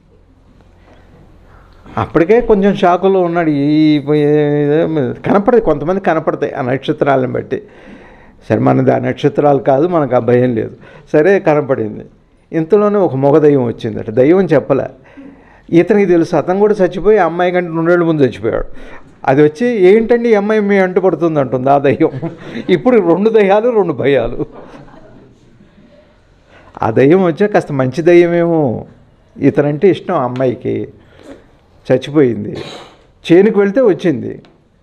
అప్పటికే కొంచెం షాకులో ఉన్నాడు. ఈ కనపడదు, కొంతమంది కనపడతాయి ఆ నక్షత్రాలను బట్టి. సరే మనది ఆ నక్షత్రాలు కాదు, మనకు ఆ భయం లేదు. సరే కనపడింది. ఇంతలోనే ఒక మగ దయ్యం వచ్చిందట. దయ్యం చెప్పలే, ఇతనికి తెలుసు. అతను కూడా చచ్చిపోయి ఆ అమ్మాయి కంటే రెండేళ్ళ ముందు చచ్చిపోయాడు. అది వచ్చి ఏంటండి ఈ అమ్మాయి మీ అంటు పడుతుంది అంటుంది ఆ దయ్యం. ఇప్పుడు రెండు దయ్యాలు, రెండు భయాలు. ఆ దయ్యం వచ్చా కాస్త మంచి దయ్యమేమో, ఇతనంటే ఇష్టం ఆ అమ్మాయికి. చచ్చిపోయింది. చేనుకు వెళ్తే వచ్చింది.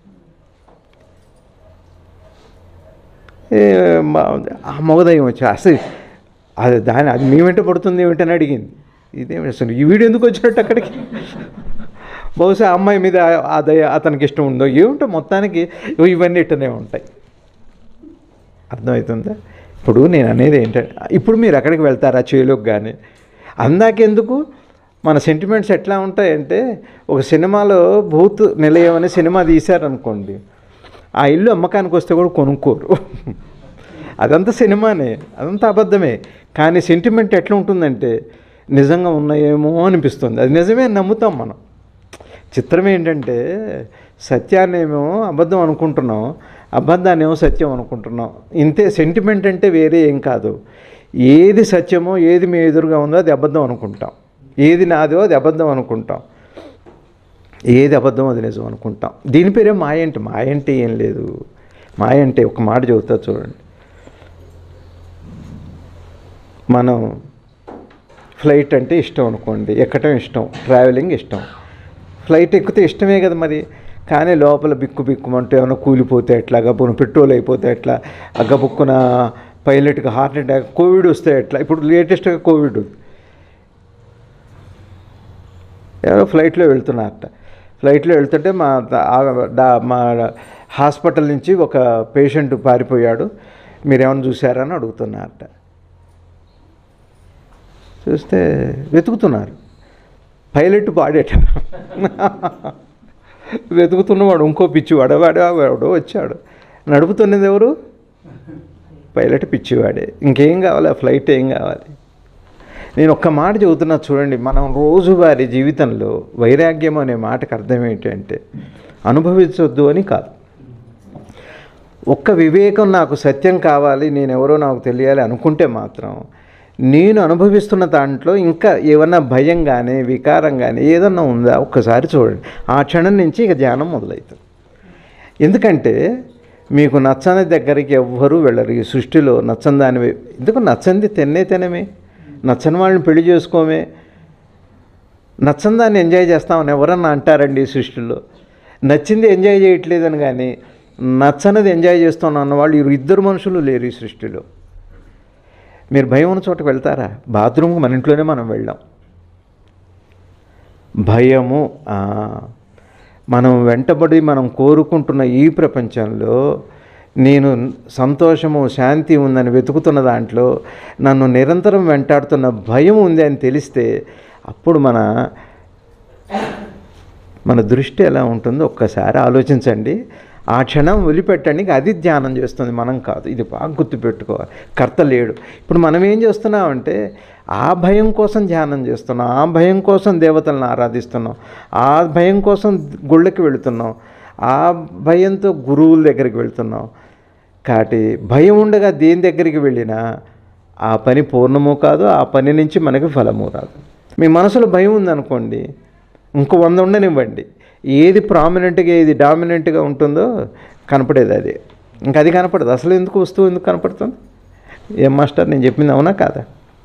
ఆ మగదయ్యం వచ్చి అసలు అది దాని అది మీ వెంట పడుతుంది ఏమిటని అడిగింది. ఇదేమి అసలు ఈ వీడు ఎందుకు వచ్చినట్టు అక్కడికి? బహుశా అమ్మాయి మీద ఆ దయ అతనికి ఇష్టం ఉందో ఏమిటో, మొత్తానికి ఇవన్నీ ఇట్టనే ఉంటాయి. అర్థమవుతుందా? ఇప్పుడు నేను అనేది ఏంటంటే, ఇప్పుడు మీరు ఎక్కడికి వెళ్తారా చేలోకి కానీ? అందాకెందుకు మన సెంటిమెంట్స్ ఎట్లా ఉంటాయంటే, ఒక సినిమాలో భూత్ నిలయం అనే సినిమా తీశారనుకోండి, ఆ ఇల్లు అమ్మకానికి వస్తే కూడా కొనుక్కోరు. అదంతా సినిమానే, అదంతా అబద్ధమే. కానీ సెంటిమెంట్ ఎట్లా ఉంటుందంటే నిజంగా ఉన్నాయేమో అనిపిస్తుంది. అది నిజమే అని నమ్ముతాం మనం. చిత్రం ఏంటంటే సత్యాన్నేమో అబద్ధం అనుకుంటున్నాం, అబద్ధాన్ని ఏమో సత్యం అనుకుంటున్నాం. ఇంతే. సెంటిమెంట్ అంటే వేరే ఏం కాదు. ఏది సత్యమో, ఏది మీ ఎదురుగా ఉందో అది అబద్ధం అనుకుంటాం. ఏది నాదో అది అబద్ధం అనుకుంటాం. ఏది అబద్ధం అది నిజం అనుకుంటాం. దీని పేరే మాయ అంటే. మాయ అంటే ఏం లేదు. మాయ అంటే ఒక మాట చెబుతా చూడండి. మనం ఫ్లైట్ అంటే ఇష్టం అనుకోండి, ఎక్కటం ఇష్టం, ట్రావెలింగ్ ఇష్టం. ఫ్లైట్ ఎక్కితే ఇష్టమే కదా మరి. కానీ లోపల బిక్కు బిక్కుమంటూ ఏమైనా కూలిపోతే ఎట్లా, గబుక్కున పెట్రోల్ అయిపోతే ఎట్లా, గబుక్కున పైలట్కి హార్ట్ అటాక్, కోవిడ్ వస్తే ఎట్లా. ఇప్పుడు లేటెస్ట్గా కోవిడ్ ఉంది. ఎవరో ఫ్లైట్లో వెళ్తున్నారట. ఫ్లైట్లో వెళ్తుంటే మా మా హాస్పిటల్ నుంచి ఒక పేషెంట్ పారిపోయాడు, మీరేమైనా చూసారని అడుగుతున్నారట. చూస్తే వెతుకుతున్నారు. పైలట్ పాడేట వెతుకుతున్నవాడు ఇంకో పిచ్చివాడు, వాడు వాడు వచ్చాడు. నడుపుతున్నది ఎవరు? పైలట్ పిచ్చివాడే. ఇంకేం కావాలి? ఆ ఫ్లైట్ ఏం కావాలి? నేను ఒక్క మాట చెబుతున్నా చూడండి. మనం రోజువారీ జీవితంలో వైరాగ్యం అనే మాటకు అర్థం ఏంటంటే అనుభవించొద్దు అని కాదు. ఒక్క వివేకం, నాకు సత్యం కావాలి, నేను ఎవరో నాకు తెలియాలి అనుకుంటే మాత్రం నేను అనుభవిస్తున్న దాంట్లో ఇంకా ఏమన్నా భయం కానీ వికారం కానీ ఏదన్నా ఉందా ఒక్కసారి చూడండి. ఆ క్షణం నుంచి ఇక ధ్యానం మొదలవుతుంది. ఎందుకంటే మీకు నచ్చని దగ్గరికి ఎవ్వరూ వెళ్ళరు ఈ సృష్టిలో. నచ్చని దానివే. ఎందుకు నచ్చంది తిన్నే తినమే, నచ్చని వాళ్ళని పెళ్లి చేసుకోమే, నచ్చని దాన్ని ఎంజాయ్ చేస్తామని ఎవరన్నా అంటారండి ఈ సృష్టిలో? నచ్చింది ఎంజాయ్ చేయట్లేదని కానీ నచ్చనిది ఎంజాయ్ చేస్తున్నాం అన్నవాళ్ళు ఇద్దరు మనుషులు లేరు ఈ సృష్టిలో. మీరు భయం ఉన్న చోటకు వెళ్తారా? బాత్రూమ్కి మన ఇంట్లోనే మనం వెళ్ళాం. భయము మనం వెంటబడి మనం కోరుకుంటున్న ఈ ప్రపంచంలో నేను సంతోషము శాంతి ఉందని వెతుకుతున్న దాంట్లో నన్ను నిరంతరం వెంటాడుతున్న భయం ఉంది అని తెలిస్తే అప్పుడు మన మన దృష్టి ఎలా ఉంటుందో ఒక్కసారి ఆలోచించండి. ఆ క్షణం వదిలిపెట్టండి. అది ధ్యానం చేస్తుంది, మనం కాదు. ఇది బాగా గుర్తుపెట్టుకోవాలి. కర్త లేడు. ఇప్పుడు మనం ఏం చేస్తున్నామంటే ఆ భయం కోసం ధ్యానం చేస్తున్నాం, ఆ భయం కోసం దేవతలను ఆరాధిస్తున్నాం, ఆ భయం కోసం గుళ్ళకి వెళుతున్నాం, ఆ భయంతో గురువుల దగ్గరికి వెళ్తున్నాం. కాబట్టి భయం ఉండగా దేని దగ్గరికి వెళ్ళినా ఆ పని పూర్ణము కాదు, ఆ పని నుంచి మనకి ఫలము రాదు. మీ మనసులో భయం ఉందనుకోండి, ఇంకో వంద ఉండనివ్వండి, ఏది ప్రామినెంట్గా ఏది డామినెంట్గా ఉంటుందో కనపడేది అది. ఇంకా అది కనపడదు. అసలు ఎందుకు వస్తువు ఎందుకు కనపడుతుంది? ఏం మాస్టర్ నేను చెప్పింది అవునా కాదా?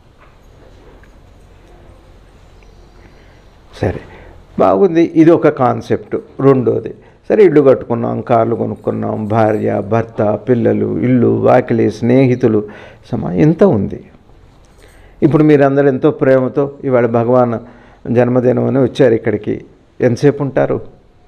సరే బాగుంది, ఇది ఒక కాన్సెప్ట్. రెండోది, సరే ఇల్లు కట్టుకున్నాం, కార్లు కొనుక్కున్నాం, భార్య భర్త పిల్లలు, ఇల్లు వాకిలి, స్నేహితులు, సమా ఎంత ఉంది. ఇప్పుడు మీరందరూ ఎంతో ప్రేమతో ఇవాళ భగవాన్ జన్మదినం అని వచ్చారు ఇక్కడికి. ఎంతసేపు ఉంటారు?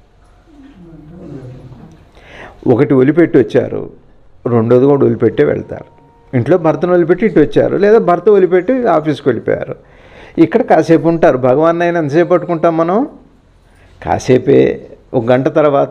ఒకటి వదిలిపెట్టి వచ్చారు, రెండోది కూడా వదిలిపెట్టే వెళ్తారు. ఇంట్లో భర్తను వదిలిపెట్టి ఇటు వచ్చారు, లేదా భర్త వదిలిపెట్టి ఆఫీస్కి వెళ్ళిపోయారు. ఇక్కడ కాసేపు ఉంటారు. భగవాన్ అయినా ఎంతసేపు పట్టుకుంటాం మనం? కాసేపే. ఒక గంట తర్వాత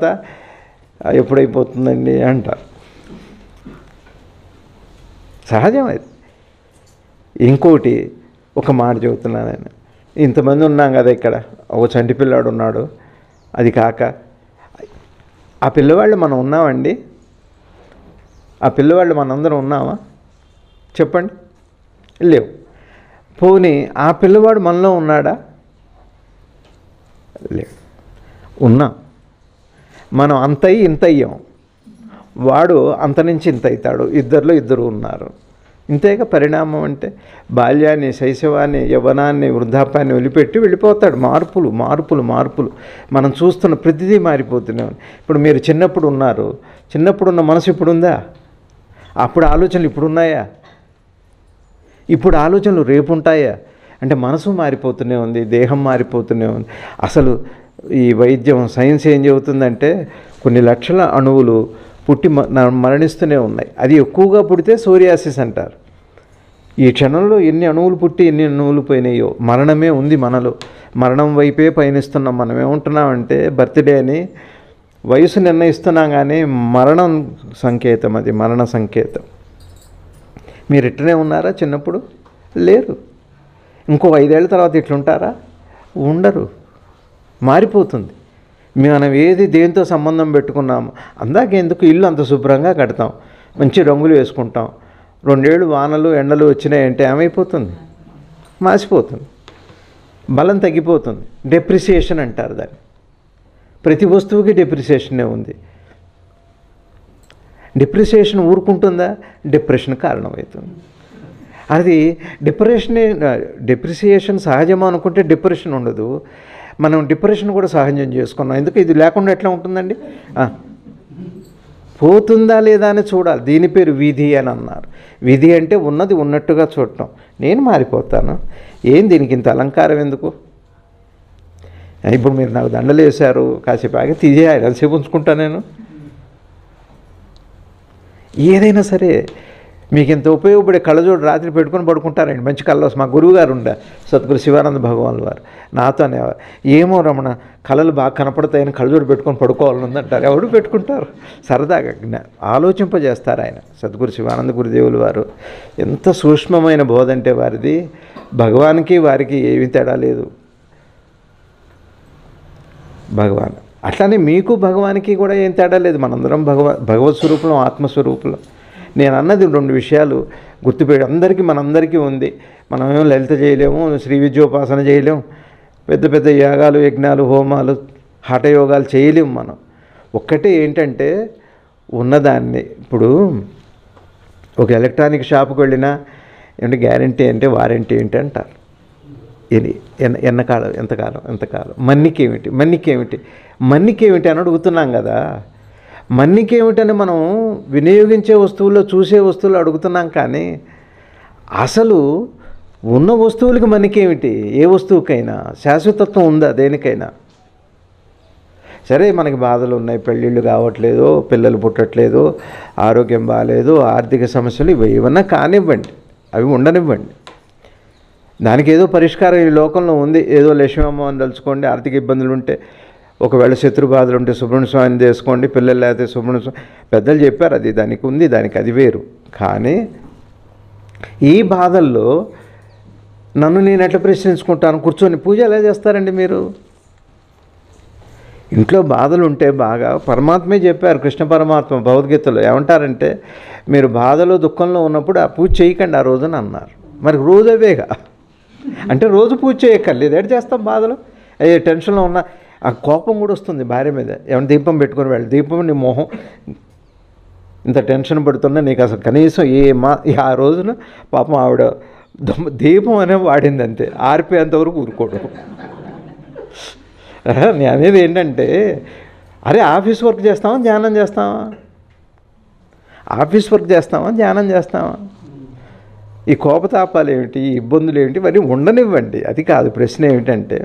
ఎప్పుడైపోతుందండి అంటారు. సహజం అది. ఇంకోటి ఒక మాట చెబుతున్నాను నేను, ఇంతమంది ఉన్నాం కదా ఇక్కడ, ఒక చంటి పిల్లాడు ఉన్నాడు, అది కాక ఆ పిల్లవాళ్ళు మనం ఉన్నామండి? ఆ పిల్లవాళ్ళు మనందరం ఉన్నామా చెప్పండి? లేవు. పోనీ ఆ పిల్లవాడు మనలో ఉన్నాడా? లేవు. ఉన్నాం. మనం అంతయి ఇంత అయ్యాం, వాడు అంత నుంచి ఇంత అవుతాడు, ఇద్దరిలో ఇద్దరు ఉన్నారు. ఇంతేగా పరిణామం అంటే. బాల్యాన్ని, శైశవాన్ని, యవ్వనాన్ని, వృద్ధాప్యాన్ని వదిలిపెట్టి వెళ్ళిపోతాడు. మార్పులు మార్పులు మార్పులు మనం చూస్తున్న ప్రతిదీ మారిపోతూనే ఉంది. ఇప్పుడు మీరు చిన్నప్పుడు ఉన్నారు, చిన్నప్పుడు ఉన్న మనసు ఇప్పుడు ఉందా? అప్పుడు ఆలోచనలు ఇప్పుడు ఉన్నాయా? ఇప్పుడు ఆలోచనలు రేపు ఉంటాయా? అంటే మనసు మారిపోతూనే ఉంది, దేహం మారిపోతూనే ఉంది. అసలు ఈ వైద్యం, సైన్స్ ఏం చెబుతుందంటే కొన్ని లక్షల అణువులు పుట్టి మరణిస్తూనే ఉన్నాయి. అది ఎక్కువగా పుడితే సోరియాసిస్ అంటారు. ఈ క్షణంలో ఎన్ని అణువులు పుట్టి ఎన్ని అణువులు పోయినాయో, మరణమే ఉంది మనలో. మరణం వైపే పయనిస్తున్నాం. మనం ఏమంటున్నామంటే బర్త్డే అని వయసు నిర్ణయిస్తున్నాం, కానీ మరణం సంకేతం, అది మరణ సంకేతం. మీరు ఇట్లనే ఉన్నారా చిన్నప్పుడు? లేరు. ఇంకో ఐదేళ్ల తర్వాత ఇట్లుంటారా? ఉండరు. మారిపోతుంది. మనం ఏది దేంతో సంబంధం పెట్టుకున్నాము. అందాక ఎందుకు ఇల్లు అంత శుభ్రంగా కడతాం, మంచి రంగులు వేసుకుంటాం, రెండేళ్ళు వానలు ఎండలు వచ్చినాయంటే ఏమైపోతుంది? మాసిపోతుంది, బలం తగ్గిపోతుంది. డెప్రిసియేషన్ అంటారు దాన్ని. ప్రతి వస్తువుకి డెప్రిసియేషనే ఉంది. డిప్రిసియేషన్ ఊరుకుంటుందా? డిప్రెషన్ కారణమవుతుంది. అది డిప్రెషన్, డిప్రిసియేషన్ సహజం అనుకుంటే డిప్రెషన్ ఉండదు. మనం డిప్రెషన్ కూడా సహజం చేసుకున్నాం. ఎందుకు? ఇది లేకుండా ఎట్లా ఉంటుందండి? పోతుందా లేదా అని చూడాలి. దీని పేరు విధి అని అన్నారు. విధి అంటే ఉన్నది ఉన్నట్టుగా చూడటం. నేను మారిపోతాను, ఏం దీనికి ఇంత అలంకారం ఎందుకు? ఇప్పుడు మీరు నాకు దండలు వేశారు, కాసేపు ఆగి తీసేయాలి, ఎంతసేపు ఉంచుకుంటా నేను? ఏదైనా సరే మీకు ఇంత ఉపయోగపడే కళ్ళజోడు రాత్రి పెట్టుకొని పడుకుంటారండి. మంచి కళ్ళు. మా గురువుగారు ఉండే సద్గురు శివానంద భగవాన్ వారు నాతో అనేవారు, ఏమో రమణ కళలు బాగా కనపడతాయని కళ్ళజోడు పెట్టుకొని పడుకోవాలని అంటారు. ఎవరు పెట్టుకుంటారు? సరదాగా ఆలోచింపజేస్తారు ఆయన. సద్గురు శివానంద గురుదేవులు వారు ఎంత సూక్ష్మమైన బోధ అంటే వారిది. భగవాన్కి వారికి ఏమీ తేడా లేదు. భగవాన్ అట్లానే మీకు భగవానికి కూడా ఏం తేడా లేదు. మనందరం భగవ భగవత్ స్వరూపం, ఆత్మస్వరూపంలో. నేను అన్నది రెండు విషయాలు గుర్తుపెట్టి, అందరికీ మనందరికీ ఉంది. మనమేమో లలిత చేయలేము, శ్రీ విద్యోపాసన చేయలేము, పెద్ద పెద్ద యాగాలు, యజ్ఞాలు, హోమాలు, హఠయోగాలు చేయలేము మనం. ఒక్కటే ఏంటంటే ఉన్నదాన్ని. ఇప్పుడు ఒక ఎలక్ట్రానిక్ షాప్కి వెళ్ళినా ఏంటంటే గ్యారంటీ అంటే వారంటీ ఏంటి అంటారు. ఇది ఎన్న ఎన్నకాలం ఎంతకాలం ఎంతకాలం మన్నికేమిటి మన్నికేమిటి మన్నికేమిటి అని అడుగుతున్నాం కదా. మన్నికేమిటని మనం వినియోగించే వస్తువుల్లో, చూసే వస్తువులు అడుగుతున్నాం. కానీ అసలు ఉన్న వస్తువులకి మన్నికేమిటి? ఏ వస్తువుకైనా శాశ్వతత్వం ఉందా? దేనికైనా సరే మనకి బాధలు ఉన్నాయి, పెళ్ళిళ్ళు కావట్లేదు, పిల్లలు పుట్టట్లేదు, ఆరోగ్యం బాగాలేదు, ఆర్థిక సమస్యలు, ఇవి ఏమన్నా కానివ్వండి, అవి ఉండనివ్వండి. దానికి ఏదో పరిష్కారం ఈ లోకంలో ఉంది. ఏదో లక్ష్మమ్మ అని తలుచుకోండి. ఆర్థిక ఇబ్బందులు ఉంటే, ఒకవేళ శత్రు బాధలు ఉంటే సుబ్రహ్మణ్య స్వామిని చేసుకోండి. పిల్లలు లేకపోతే సుబ్రహ్మణ్య స్వామి, పెద్దలు చెప్పారు అది దానికి ఉంది, దానికి అది వేరు. కానీ ఈ బాధల్లో నన్ను నేను ఎట్లా ప్రశ్నించుకుంటాను? కూర్చొని పూజ ఎలా చేస్తారండి మీరు? ఇంట్లో బాధలు ఉంటే బాగా పరమాత్మే చెప్పారు, కృష్ణ పరమాత్మ భగవద్గీతలో ఏమంటారంటే, మీరు బాధలో దుఃఖంలో ఉన్నప్పుడు ఆ పూజ చేయకండి ఆ రోజున అన్నారు. మరి రోజు అవేగా అంటే రోజు పూజ చేయక్కర్లేదు. ఎటు చేస్తాం బాధలు? అయ్యే టెన్షన్లో ఉన్న ఆ కోపం కూడా వస్తుంది భార్య మీద. ఏమైనా దీపం పెట్టుకొని వెళ్ళి, దీపం నీ మొహం ఇంత టెన్షన్ పడుతున్నా నీకు అసలు కనీసం ఏ మా ఆ రోజున పాపం ఆవిడ దీపం అనే వాడింది అంతే, ఆరిపోయేంతవరకు ఊరుకోవడం. నేను అనేది ఏంటంటే, అరే ఆఫీస్ వర్క్ చేస్తామా ధ్యానం చేస్తామా? ఆఫీస్ వర్క్ చేస్తామా ధ్యానం చేస్తామా? ఈ కోపతాపాలు ఏమిటి, ఈ ఇబ్బందులు ఏమిటి, మరి ఉండనివ్వండి. అది కాదు ప్రశ్న. ఏమిటంటే,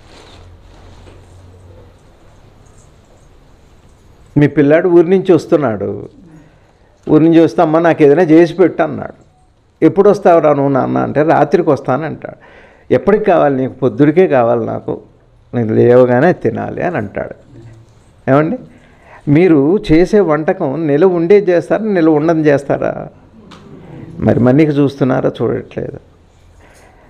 మీ పిల్లాడు ఊరి నుంచి వస్తున్నాడు, ఊరి నుంచి వస్తే అమ్మ నాకు ఏదైనా చేసి పెట్టు అన్నాడు. ఎప్పుడు వస్తావు రా నువ్వు నాన్న అంటే, రాత్రికి వస్తానంటాడు. ఎప్పటికి కావాలి నీకు? పొద్దుడికే కావాలి నాకు, నేను లేవగానే తినాలి అని అంటాడు. ఏమండి, మీరు చేసే వంటకం నిల ఉండేది చేస్తారా, నిల ఉండని చేస్తారా? మరి మన్నికి చూస్తున్నారా? చూడట్లేదు.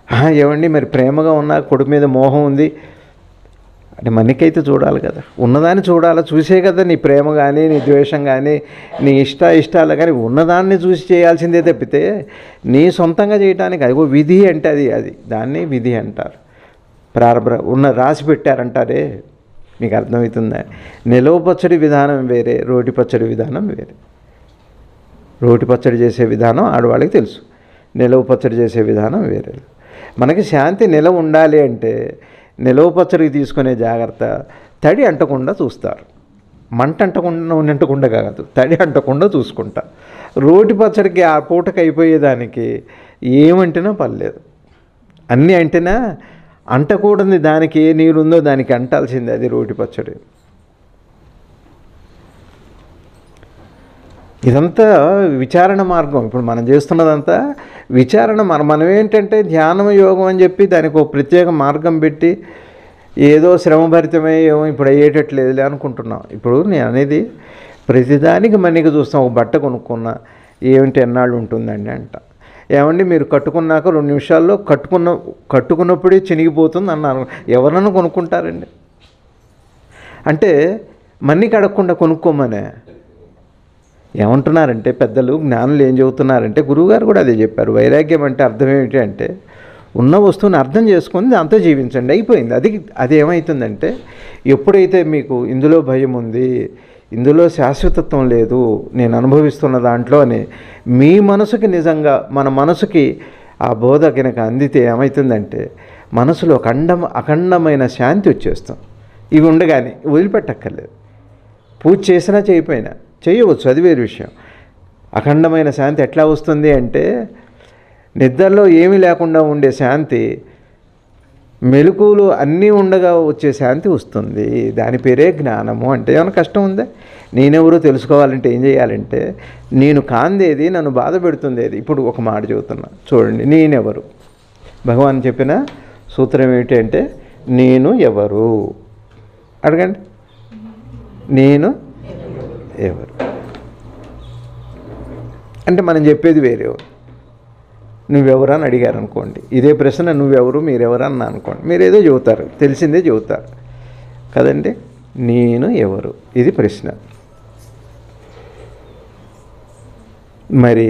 ఏమండి మరి ప్రేమగా ఉన్నా కొడుకు మీద మోహం ఉంది అంటే మనకైతే చూడాలి కదా, ఉన్నదాన్ని చూడాలి, చూసే కదా నీ ప్రేమ కానీ నీ ద్వేషం కానీ నీ ఇష్ట ఇష్టాలు కానీ ఉన్నదాన్ని చూసి చేయాల్సిందే తప్పితే నీ సొంతంగా చేయడానికి అదిగో విధి అంటే అది అది దాన్ని విధి అంటారు. ప్రారంభ ఉన్న రాసి పెట్టారంటారే, మీకు అర్థమవుతుందా? నిలవ పచ్చడి విధానం వేరే, రోటి పచ్చడి విధానం వేరే. రోటి పచ్చడి చేసే విధానం ఆడవాళ్ళకి తెలుసు, నిలవ పచ్చడి చేసే విధానం వేరే. మనకి శాంతి నిలవ ఉండాలి అంటే నిలవ పచ్చడికి తీసుకునే జాగ్రత్త తడి అంటకుండా చూస్తారు. మంట అంటకుండా నూనె అంటకుండా కాదు, తడి అంటకుండా చూసుకుంటా. రోటి పచ్చడికి ఆ పూటకి అయిపోయేదానికి ఏమంటేనా పర్లేదు, అన్నీ అంటేనా అంటకూడని దానికి ఏ నీరుందో దానికి అంటాల్సిందే, అది రోటి పచ్చడి. ఇదంతా విచారణ మార్గం. ఇప్పుడు మనం చేస్తున్నదంతా విచారణ. మన మనం ఏంటంటే ధ్యానం యోగం అని చెప్పి దానికి ఒక ప్రత్యేక మార్గం పెట్టి ఏదో శ్రమభరితమే ఏమో ఇప్పుడు అయ్యేటట్లేదులే అనుకుంటున్నాం. ఇప్పుడు నేను అనేది ప్రతిదానికి మనకి చూస్తాం. ఒక బట్ట కొనుక్కున్నా ఏమిటి ఎన్నాళ్ళు ఉంటుందండి అంట. ఏమండి మీరు కట్టుకున్నాక రెండు నిమిషాల్లో కట్టుకున్న కట్టుకున్నప్పుడే చినిగిపోతుంది అన్నారు. ఎవరన్నా కొనుక్కుంటారండి? అంటే మన్నీ కడగకుండా కొనుక్కోమనే ఏమంటున్నారంటే పెద్దలు జ్ఞానులు ఏం చెబుతున్నారంటే, గురువుగారు కూడా అదే చెప్పారు. వైరాగ్యం అంటే అర్థం ఏమిటి అంటే ఉన్న వస్తువుని అర్థం చేసుకొని దాంతో జీవించండి, అయిపోయింది. అది అది ఏమవుతుందంటే ఎప్పుడైతే మీకు ఇందులో భయం ఉంది, ఇందులో శాశ్వతత్వం లేదు, నేను అనుభవిస్తున్న దాంట్లో అని మీ మనసుకి నిజంగా మన మనసుకి ఆ బోధ కనుక అందితే ఏమవుతుందంటే మనసులో అఖండం అఖండమైన శాంతి వచ్చేస్తాం. ఇవి ఉండగానే వదిలిపెట్టక్కర్లేదు. పూజ చేసినా చేయకపోయినా చేయవచ్చు, అది వేరే విషయం. అఖండమైన శాంతి ఎట్లా వస్తుంది అంటే నిద్రలో ఏమీ లేకుండా ఉండే శాంతి మెలకువలు అన్నీ ఉండగా వచ్చే శాంతి వస్తుంది. దాని పేరే జ్ఞానము. అంటే ఏమైనా కష్టం ఉందా? నేనెవరో తెలుసుకోవాలంటే ఏం చేయాలంటే నేను కాందేది నన్ను బాధ పెడుతుందేది. ఇప్పుడు ఒక మాట చెబుతున్నా చూడండి, నేనెవరు? భగవాన్ చెప్పిన సూత్రం ఏమిటి అంటే నేను ఎవరు అడగండి. నేను ఎవరు అంటే మనం చెప్పేది వేరే. నువ్వెవరు అని అడిగారు అనుకోండి, ఇదే ప్రశ్న నువ్వెవరు మీరెవరు అన్నా అనుకోండి, మీరు ఏదో చెబుతారు, తెలిసిందే చెబుతారు కదండి. నేను ఎవరు ఇది ప్రశ్న. మరి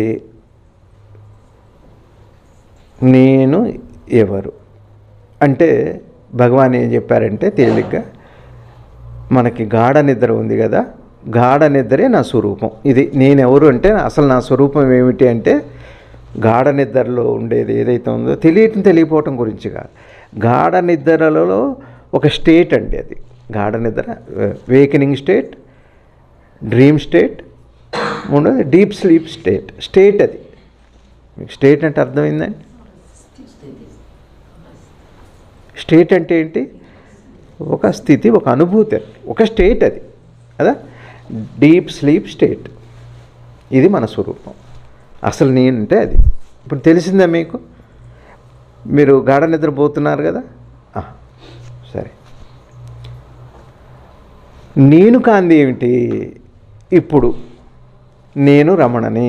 నేను ఎవరు అంటే భగవాన్ ఏం చెప్పారంటే తేలిగ్గా మనకి గాఢ నిద్ర ఉంది కదా, గాఢ నిద్రే నా స్వరూపం. ఇది నేనెవరు అంటే అసలు నా స్వరూపం ఏమిటి అంటే గాఢ నిద్రలో ఉండేది ఏదైతే ఉందో తెలియటం తెలియపోవటం గురించి కాదు, గాఢ నిద్రలలో ఒక స్టేట్ అండి అది. గాఢ నిద్ర వేకనింగ్ స్టేట్, డ్రీమ్ స్టేట్, మూడోది డీప్ స్లీప్ స్టేట్. స్టేట్ అది మీకు స్టేట్ అంటే అర్థమైందండి? స్టేట్ అంటే ఏంటి? ఒక స్థితి, ఒక అనుభూతి, ఒక స్టేట్ అది కదా. డీప్ స్లీప్ స్టేట్ ఇది మన స్వరూపం. అసలు నేనంటే అది. ఇప్పుడు తెలిసిందా మీకు? మీరు గాఢ నిద్రపోతున్నారు కదా, సరే. నేను కాంది ఏమిటి? ఇప్పుడు నేను రమణని,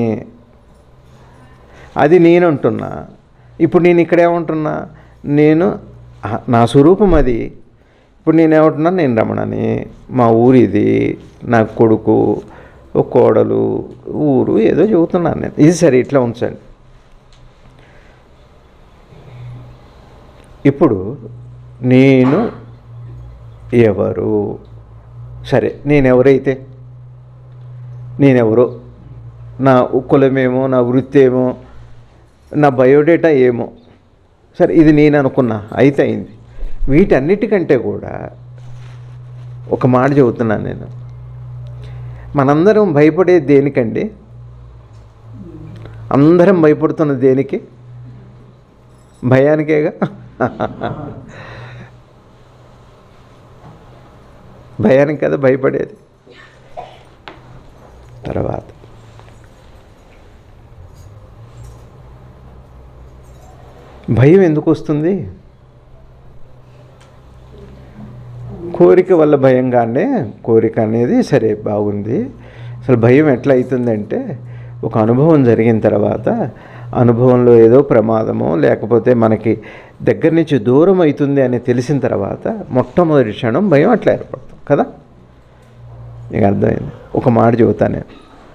అది నేను అంటున్నా. ఇప్పుడు నేను ఇక్కడేమంటున్నా? నేను నా స్వరూపం అది. ఇప్పుడు నేనేమంటున్నా? నేను రమణని, మా ఊరిది, నా కొడుకు, ఓ కోడలు, ఊరు ఏదో చెబుతున్నాను నేను. ఇది సరే, ఇట్లా ఉంచండి. ఇప్పుడు నేను ఎవరు? సరే, నేనెవరైతే నేనెవరో, నా కులమేమో, నా వృత్తి ఏమో, నా బయోడేటా ఏమో, సరే ఇది నేను అనుకున్నా, అయితే అయింది. వీటన్నిటికంటే కూడా ఒక మాట చెబుతున్నాను నేను. మనందరం భయపడేది దేనికండి? అందరం భయపడుతున్నది దేనికి? భయానికేగా. భయానికి కదా భయపడేది. తర్వాత భయం ఎందుకు వస్తుంది? కోరిక వల్ల భయంగానే, కోరిక అనేది సరే బాగుంది. అసలు భయం ఎట్లా అవుతుందంటే ఒక అనుభవం జరిగిన తర్వాత అనుభవంలో ఏదో ప్రమాదమో లేకపోతే మనకి దగ్గర నుంచి దూరం అవుతుంది అని తెలిసిన తర్వాత మొట్టమొదటి క్షణం భయం అట్లా ఏర్పడుతుంది కదా. నీకు అర్థమైంది. ఒక మాట చెబుతా నేను.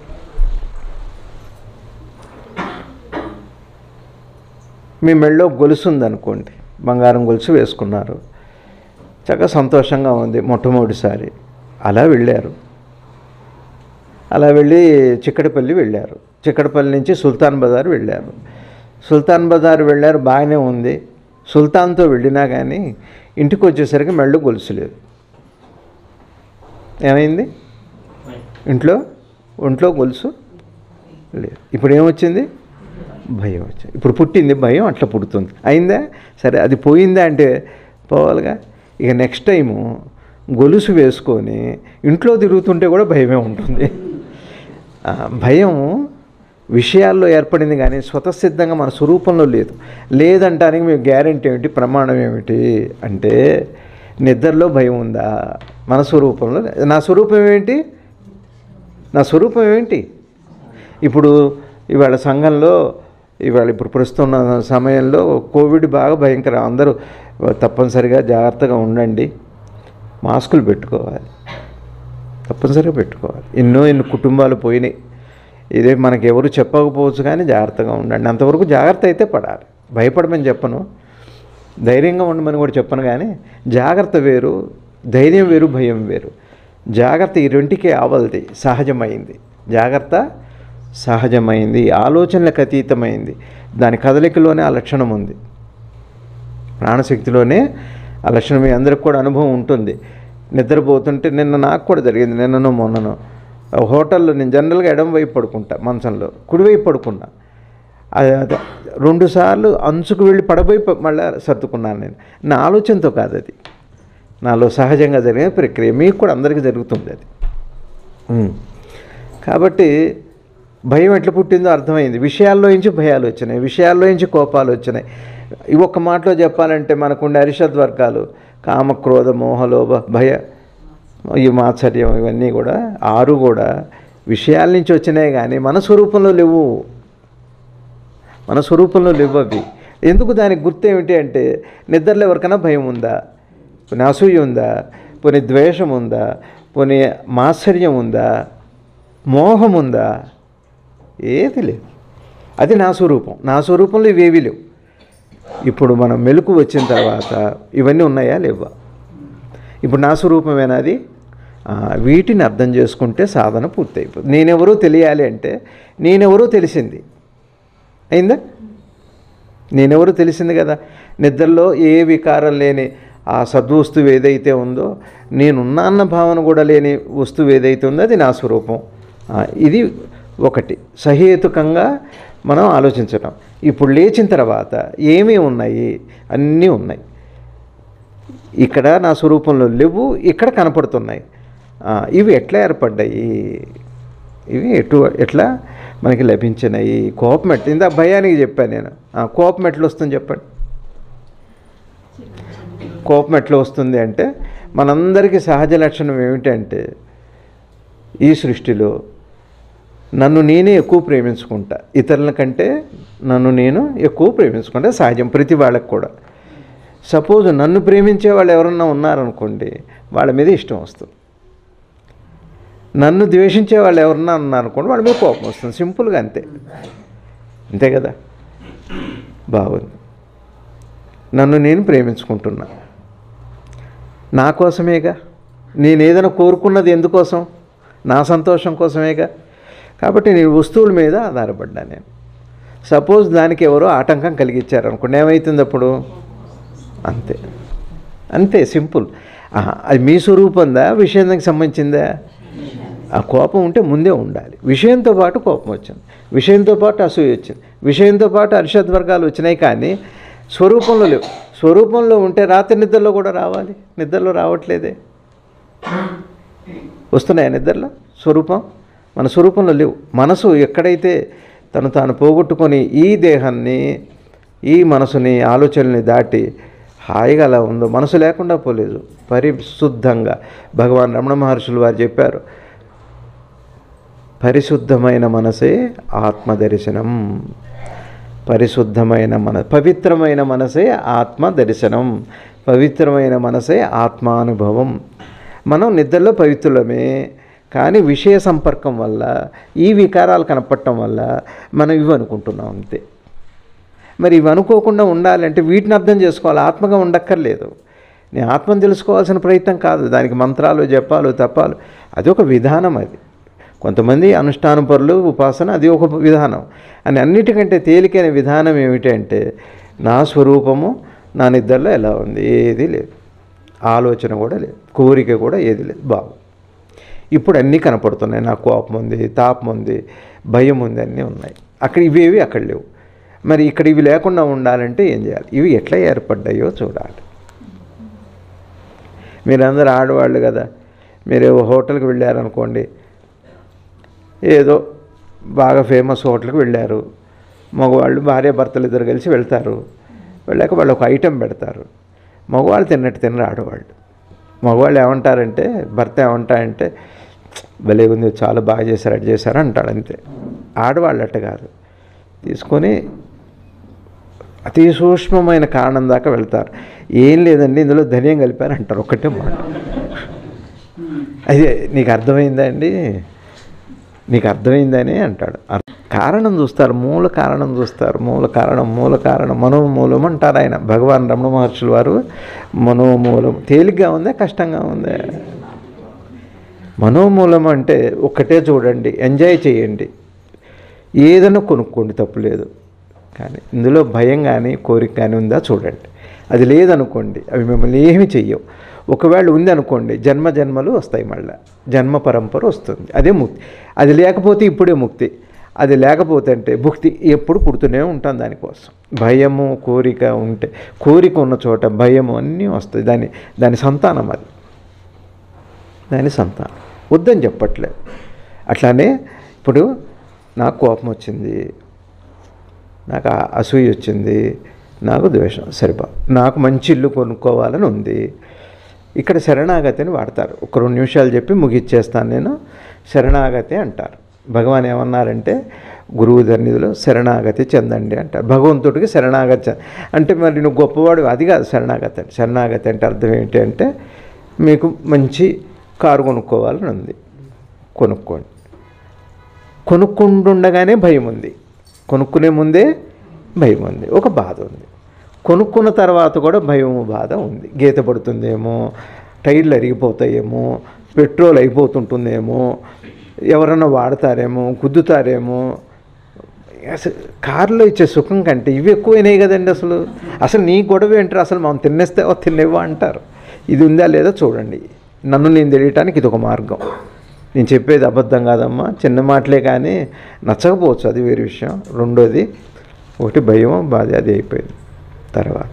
మీ మెళ్ళో గొలుసు ఉందనుకోండి, బంగారం గొలుసు వేసుకున్నారు, చక్కగా సంతోషంగా ఉంది మొట్టమొదటిసారి. అలా వెళ్ళారు, అలా వెళ్ళి చిక్కడపల్లి వెళ్ళారు, చిక్కడపల్లి నుంచి సుల్తాన్ బజార్ వెళ్ళారు, సుల్తాన్ బజార్ వెళ్ళారు, బాగానే ఉంది. సుల్తాన్తో వెళ్ళినా కానీ ఇంటికి వచ్చేసరికి మెళ్ళో గొలుసు లేదు. ఏమైంది? ఇంట్లో ఒంట్లో గొలుసు లేదు. ఇప్పుడు ఏమొచ్చింది? భయం వచ్చింది. ఇప్పుడు పుట్టింది భయం, అట్లా పుడుతుంది. అయిందా? సరే, అది పోయిందా అంటే పోవాలిగా. ఇక నెక్స్ట్ టైము గొలుసు వేసుకొని ఇంట్లో తిరుగుతుంటే కూడా భయమే ఉంటుంది. భయం విషయాల్లో ఏర్పడింది కానీ స్వతసిద్ధంగా మన స్వరూపంలో లేదు. లేదంటానికి మీకు గ్యారెంటీ ఏమిటి, ప్రమాణం ఏమిటి అంటే నిద్రలో భయం ఉందా? మన స్వరూపంలో. నా స్వరూపం ఏంటి? నా స్వరూపం ఏంటి? ఇప్పుడు ఇవాళ సంఘంలో ఇవాళ ఇప్పుడు ప్రస్తుతం సమయంలో కోవిడ్ బాగా భయంకరం. అందరూ తప్పనిసరిగా జాగ్రత్తగా ఉండండి, మాస్కులు పెట్టుకోవాలి, తప్పనిసరిగా పెట్టుకోవాలి. ఎన్నో ఎన్నో కుటుంబాలు పోయినాయి. ఇదే మనకి ఎవరు చెప్పకపోవచ్చు కానీ జాగ్రత్తగా ఉండండి. అంతవరకు జాగ్రత్త అయితే పడాలి. భయపడమని చెప్పను, ధైర్యంగా ఉండమని కూడా చెప్పను. కానీ జాగ్రత్త వేరు, ధైర్యం వేరు, భయం వేరు. జాగ్రత్త ఈ రెంటికే ఆవలది, సహజమైంది. జాగ్రత్త సహజమైంది, ఆలోచనలకు అతీతమైంది. దాని కదలికలోనే ఆ లక్షణం ఉంది, ప్రాణశక్తిలోనే ఆ లక్షణం. మీ అందరికి కూడా అనుభవం ఉంటుంది. నిద్రపోతుంటే నిన్న నాకు కూడా జరిగింది, నిన్ననో మొన్ననో హోటల్లో నేను జనరల్గా ఎడం వైపు పడుకుంటా, మంచంలో కుడివైపు పడుకున్నా. అది అది రెండుసార్లు అంచుకు వెళ్ళి పడబోయి మళ్ళీ సర్దుకున్నాను. నేను నా ఆలోచనతో కాదు, అది నాలో సహజంగా జరిగే ప్రక్రియ. మీకు కూడా అందరికీ జరుగుతుంది అది. కాబట్టి భయం ఎట్లా పుట్టిందో అర్థమైంది. విషయాల్లో నుంచి భయాలు వచ్చినాయి, విషయాల్లో నుంచి కోపాలు వచ్చినాయి. ఇవి ఒక్క మాటలో చెప్పాలంటే మనకుండే అరిషద్ వర్గాలు కామ, క్రోధ, మోహలోభ, భయ, ఈ మాత్సర్యం, ఇవన్నీ కూడా ఆరు కూడా విషయాల నుంచి వచ్చినాయి కానీ మన స్వరూపంలో లేవు. మన స్వరూపంలో లేవు అవి. ఎందుకు? దానికి గుర్తు ఏమిటి అంటే నిద్రలో ఎవరికైనా భయం ఉందా, పోనీ అసూయ ఉందా, పోనీ ద్వేషం ఉందా, పోనీ మాత్సర్యం ఉందా, మోహం ఉందా? ఏది లేదు. అది నా స్వరూపం. నా స్వరూపంలో ఇవేవి లేవు. ఇప్పుడు మనం మెలకు వచ్చిన తర్వాత ఇవన్నీ ఉన్నాయా లేవా? ఇప్పుడు నా స్వరూపమేనా అది? వీటిని అర్థం చేసుకుంటే సాధన పూర్తయిపోతుంది. నేనెవరో తెలియాలి అంటే నేనెవరో తెలిసింది అయిందా? నేనెవరో తెలిసింది కదా. నిద్రలో ఏ వికారం లేని ఆ సద్వస్తువు ఏదైతే ఉందో, నేనున్నా అన్న భావన కూడా లేని వస్తువు ఏదైతే ఉందో అది నా స్వరూపం. ఇది ఒకటి సహేతుకంగా మనం ఆలోచించటం. ఇప్పుడు లేచిన తర్వాత ఏమేమి ఉన్నాయి? అన్నీ ఉన్నాయి. ఇక్కడ నా స్వరూపంలో లేవు, ఇక్కడ కనపడుతున్నాయి. ఇవి ఎట్లా ఏర్పడ్డాయి? ఇవి ఎటు ఎట్లా మనకి లభించినాయి? కోపం ఎట్లా? ఇందా భయానికి చెప్పాను నేను. కోపం ఎట్లా వస్తుంది చెప్పండి. కోపం ఎట్లా వస్తుంది అంటే మనందరికీ సహజ లక్షణం ఏమిటంటే ఈ సృష్టిలో నన్ను నేనే ఎక్కువ ప్రేమించుకుంటా, ఇతరుల కంటే నన్ను నేను ఎక్కువ ప్రేమించుకుంటా. సహజం ప్రతి వాళ్ళకి కూడా. సపోజ్ నన్ను ప్రేమించే వాళ్ళు ఎవరన్నా ఉన్నారనుకోండి, వాళ్ళ మీద ఇష్టం వస్తుంది. నన్ను ద్వేషించే వాళ్ళు ఎవరన్నా ఉన్నారనుకోండి, వాళ్ళ మీద కోపం వస్తుంది. సింపుల్గా అంతే, అంతే కదా. బాగుంది. నన్ను నేను ప్రేమించుకుంటున్నా, నా కోసమేగా. నేను ఏదైనా కోరుకున్నది ఎందుకోసం? నా సంతోషం కోసమేగా. కాబట్టి నేను వస్తువుల మీద ఆధారపడ్డా. నేను సపోజ్ దానికి ఎవరో ఆటంకం కలిగించారనుకోండి, ఏమవుతుంది అప్పుడు? అంతే అంతే సింపుల్. అది మీ స్వరూపందా, విషయానికి సంబంధించిందా? ఆ కోపం ఉంటే ముందే ఉండాలి. విషయంతో పాటు కోపం వచ్చింది, విషయంతో పాటు అసూయ వచ్చింది, విషయంతో పాటు అరిషద్ వర్గాలు వచ్చినాయి. కానీ స్వరూపంలో లేవు. స్వరూపంలో ఉంటే రాత్రి నిద్రలో కూడా రావాలి. నిద్రలో రావట్లేదే. వస్తున్నాయా నిద్రలో? స్వరూపం మన స్వరూపంలో లేవు. మనసు ఎక్కడైతే తను తాను పోగొట్టుకొని ఈ దేహాన్ని, ఈ మనసుని, ఆలోచనల్ని దాటి హాయిగా అలా ఉందో, మనసు లేకుండా పోలేదు, పరిశుద్ధంగా. భగవాన్ రమణ మహర్షులు వారు చెప్పారు, పరిశుద్ధమైన మనసే ఆత్మదర్శనం. పరిశుద్ధమైన మన పవిత్రమైన మనసే ఆత్మ దర్శనం, పవిత్రమైన మనసే ఆత్మానుభవం. మనం నిద్రలో పవిత్రులమే, కానీ విషయ సంపర్కం వల్ల ఈ వికారాలు కనపడటం వల్ల మనం ఇవి అనుకుంటున్నాం అంతే. మరి ఇవి అనుకోకుండా ఉండాలంటే వీటిని అర్థం చేసుకోవాలి, ఆత్మగా ఉండక్కర్లేదు. నేను ఆత్మను తెలుసుకోవాల్సిన ప్రయత్నం కాదు, దానికి మంత్రాలు జపాలు తపాలు అది ఒక విధానం. అది కొంతమంది అనుష్ఠాన పరులు ఉపాసన అది ఒక విధానం. అని అన్నిటికంటే తేలికైన విధానం ఏమిటంటే నా స్వరూపము నా నిద్రలో ఎలా ఉంది, ఏది లేదు, ఆలోచన కూడా లేదు, కోరిక కూడా ఏది లేదు, బాబు ఇప్పుడు అన్నీ కనపడుతున్నాయి. నాకు కోపం ఉంది, తాపం ఉంది, భయం ఉంది, అన్నీ ఉన్నాయి. అక్కడ ఇవేవి అక్కడ లేవు. మరి ఇక్కడ ఇవి లేకుండా ఉండాలంటే ఏం చేయాలి? ఇవి ఎట్లా ఏర్పడ్డాయో చూడాలి. మీరందరూ ఆడవాళ్ళు కదా, మీరు హోటల్కి వెళ్ళారనుకోండి, ఏదో బాగా ఫేమస్ హోటల్కి వెళ్ళారు, మగవాళ్ళు భార్య భర్తలు ఇద్దరు కలిసి వెళ్తారు. వెళ్ళాక వాళ్ళు ఒక ఐటెం పెడతారు, మగవాళ్ళు తిన్నట్టు తినరు ఆడవాళ్ళు. మగవాళ్ళు ఏమంటారంటే, భర్త ఏమంటారంటే భలే ఉంది, చాలా బాగా చేశారు, అటు చేశారు అంటాడు అంతే. ఆడవాళ్ళు అట్ట కాదు, తీసుకొని అతి సూక్ష్మమైన కారణం దాకా వెళ్తారు. ఏం లేదండి ఇందులో ధనియం కలిపారు అంటారు, ఒక్కటే మాట. అదే నీకు అర్థమైందా అండి, నీకు అర్థమైందని అంటాడు. కారణం చూస్తారు, మూల కారణం చూస్తారు. మూల కారణం మూల కారణం మనోమూలం అంటారు ఆయన. భగవాన్ రమణ మహర్షుల వారు మనోమూలం తేలిగ్గా ఉందా కష్టంగా ఉందా? మనోమూలం అంటే ఒక్కటే చూడండి, ఎంజాయ్ చేయండి, ఏదైనా కొనుక్కోండి తప్పులేదు. కానీ ఇందులో భయం కానీ కోరిక కానీ ఉందా చూడండి. అది లేదనుకోండి అవి మిమ్మల్ని ఏమి చెయ్యవు. ఒకవేళ ఉంది అనుకోండి జన్మ జన్మలు వస్తాయి, మళ్ళీ జన్మ పరంపర వస్తుంది. అదే ముక్తి. అది లేకపోతే ఇప్పుడే ముక్తి, అది లేకపోతే అంటే భుక్తి ఎప్పుడు పుడుతూనే ఉంటాం. దానికోసం భయము కోరిక ఉంటే, కోరిక ఉన్న చోట భయము అన్నీ వస్తాయి. దాని దాని సంతానం అది, దాని సంతానం. వద్దని చెప్పట్లేదు. అట్లానే ఇప్పుడు నాకు కోపం వచ్చింది, నాకు అసూయ వచ్చింది, నాకు ద్వేషం, సరిపా నాకు మంచి ఇల్లు కొనుక్కోవాలని ఉంది. ఇక్కడ శరణాగతిని వాడతారు. ఒక రెండు నిమిషాలు చెప్పి ముగిచ్చేస్తాను నేను. శరణాగతి అంటారు. భగవాన్ ఏమన్నారంటే గురువు సన్నిధిలో శరణాగతి చెందండి అంటారు. భగవంతుడికి శరణాగతి అంటే మరి నువ్వు గొప్పవాడు అది కాదు శరణాగతి. శరణాగతి అంటే అర్థం ఏంటి అంటే మీకు మంచి కారు కొనుక్కోవాలని ఉంది, కొనుక్కోండి. కొనుక్కుంటుండగానే భయం ఉంది, కొనుక్కునే ముందే భయం ఉంది, ఒక బాధ ఉంది. కొనుక్కున్న తర్వాత కూడా భయము బాధ ఉంది. గీత పడుతుందేమో, టైర్లు అరిగిపోతాయేమో, పెట్రోల్ అయిపోతుంటుందేమో, ఎవరన్నా వాడతారేమో, గుద్దుతారేమో. అసలు కారులో ఇచ్చే సుఖం కంటే ఇవి ఎక్కువైనాయి కదండి. అసలు అసలు నీ గొడవ ఏంటారు? అసలు మనం తినేస్తే తినేవా అంటారు. ఇది ఉందా లేదా చూడండి. నన్ను నేను తెలియటానికి ఇది ఒక మార్గం. నేను చెప్పేది అబద్ధం కాదమ్మా, చిన్న మాటలే కానీ నచ్చకపోవచ్చు, అది వేరే విషయం. రెండోది ఒకటి భయం బాధ, అది అయిపోయింది. తర్వాత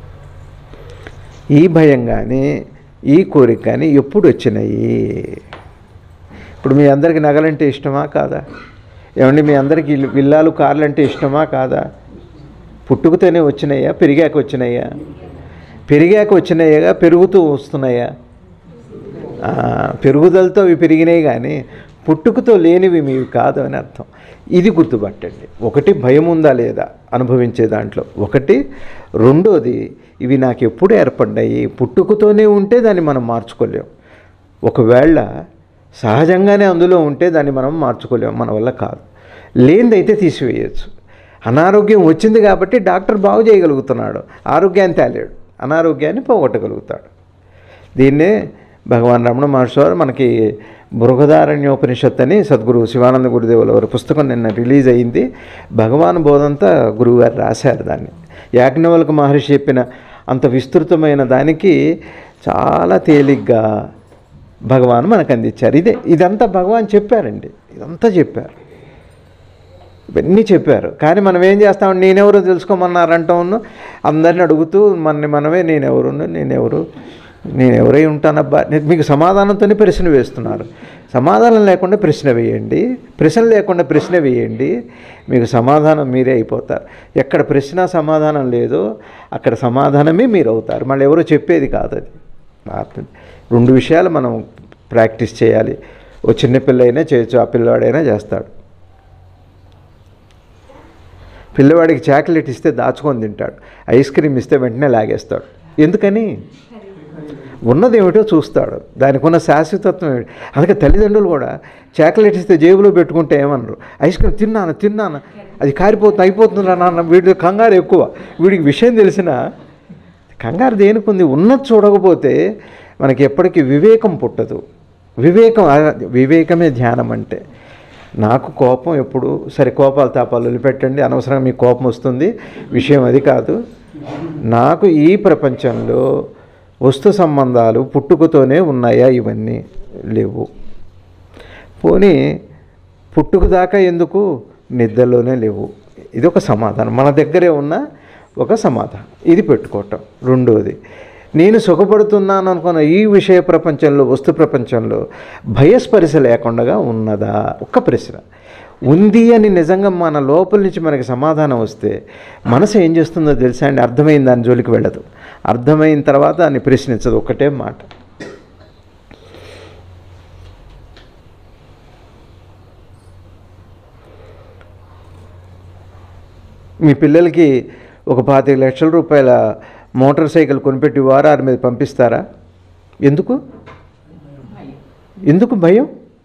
ఈ భయం కానీ ఈ కోరిక కానీ ఎప్పుడు వచ్చినాయి? ఇప్పుడు మీ అందరికీ నగలంటే ఇష్టమా కాదా? ఏమండి మీ అందరికీ విల్లాలు కార్లు అంటే ఇష్టమా కాదా? పుట్టుకతోనే వచ్చినాయా, పెరిగాక వచ్చినాయా? పెరిగాక వచ్చినాయా, పెరుగుతూ వస్తున్నాయా? పెరుగుదలతో ఇవి పెరిగినాయి కానీ పుట్టుకతో లేనివి మీవి కాదు అని అర్థం. ఇది గుర్తుపట్టండి. ఒకటి భయం ఉందా లేదా అనుభవించే దాంట్లో ఒకటి. రెండోది ఇవి నాకు ఎప్పుడు ఏర్పడ్డాయి? పుట్టుకతోనే ఉంటే దాన్ని మనం మార్చుకోలేం. ఒకవేళ సహజంగానే అందులో ఉంటే దాన్ని మనం మార్చుకోలేం, మన వల్ల కాదు. లేనిదైతే తీసివేయచ్చు. అనారోగ్యం వచ్చింది కాబట్టి డాక్టర్ బాగు చేయగలుగుతున్నాడు, ఆరోగ్యాన్ని తేలేడు, అనారోగ్యాన్ని పోగొట్టగలుగుతాడు. దీన్నే భగవాన్ రమణ మహర్షి వారు మనకి బృహదారణ్యోపనిషత్ అని సద్గురు శివానంద గురుదేవుల వారి పుస్తకం నిన్న రిలీజ్ అయింది. భగవాన్ బోధంతా గురువుగారు రాశారు. దాన్ని యాజ్ఞవల్క మహర్షి చెప్పిన అంత విస్తృతమైన దానికి చాలా తేలిగ్గా భగవాన్ మనకు అందించారు. ఇదే ఇదంతా భగవాన్ చెప్పారండి, ఇదంతా చెప్పారు, ఇవన్నీ చెప్పారు. కానీ మనం ఏం చేస్తామంటే నేనెవరో తెలుసుకోమన్నారంటాం, అందరిని అడుగుతూ మన మనమే నేనెవరు నేనెవరు నేను ఎవరై ఉంటానబ్బా. మీకు సమాధానంతోనే ప్రశ్న వేస్తున్నారు. సమాధానం లేకుండా ప్రశ్న వేయండి, ప్రశ్న లేకుండా ప్రశ్న వేయండి, మీకు సమాధానం మీరే అయిపోతారు. ఎక్కడ ప్రశ్న సమాధానం లేదో అక్కడ సమాధానమే మీరు అవుతారు. మళ్ళీ ఎవరో చెప్పేది కాదు అది. రెండు విషయాలు మనం ప్రాక్టీస్ చేయాలి. ఓ చిన్నపిల్ల అయినా చేయొచ్చు, ఆ పిల్లవాడైనా చేస్తాడు. పిల్లవాడికి చాక్లెట్ ఇస్తే దాచుకొని తింటాడు, ఐస్ క్రీమ్ ఇస్తే వెంటనే లాగేస్తాడు. ఎందుకని? ఉన్నదేమిటో చూస్తాడు, దానికి ఉన్న శాశ్వతత్వం ఏమిటి. అందుకే తల్లిదండ్రులు కూడా చాక్లెట్ ఇస్తే జేబులో పెట్టుకుంటే ఏమన్నారు, ఐస్ క్రీమ్ తిన్నాను తిన్నాను అది కారిపోతుంది అయిపోతుందిరా నాన్న. వీడి కంగారు ఎక్కువ, వీడికి విషయం తెలిసిన కంగారు దేనికి ఉంది? ఉన్నది చూడకపోతే మనకి ఎప్పటికీ వివేకం పుట్టదు. వివేకం వివేకమే ధ్యానం అంటే. నాకు కోపం ఎప్పుడు సరే, కోపాలు తాపాలు వదిలిపెట్టండి, అనవసరంగా మీకు కోపం వస్తుంది, విషయం అది కాదు. నాకు ఈ ప్రపంచంలో వస్తు సంబంధాలు పుట్టుకతోనే ఉన్నాయా? ఇవన్నీ లేవు. పోనీ పుట్టుక దాకా ఎందుకు? నిద్రలోనే లేవు. ఇది ఒక సమాధానం, మన దగ్గరే ఉన్న ఒక సమాధానం. ఇది పెట్టుకోవటం. రెండోది, నేను సుఖపడుతున్నాను అనుకున్న ఈ విషయ ప్రపంచంలో, వస్తు ప్రపంచంలో భయస్పరిశ లేకుండా ఉన్నదా? ఒక్క ప్రశ్న. ఉంది అని నిజంగా మన లోపల నుంచి మనకి సమాధానం వస్తే మనసు ఏం చేస్తుందో తెలుసా అండి? అర్థమైన దాని జోలికి వెళ్ళదు. అర్థమైన తర్వాత దాన్ని ప్రశ్నించదు. ఒక్కటే మాట. మీ పిల్లలకి ఒక పాతిక లక్షల రూపాయల మోటార్ సైకిల్ కొనిపెట్టి వారారి మీద పంపిస్తారా? ఎందుకు? ఎందుకు భయం?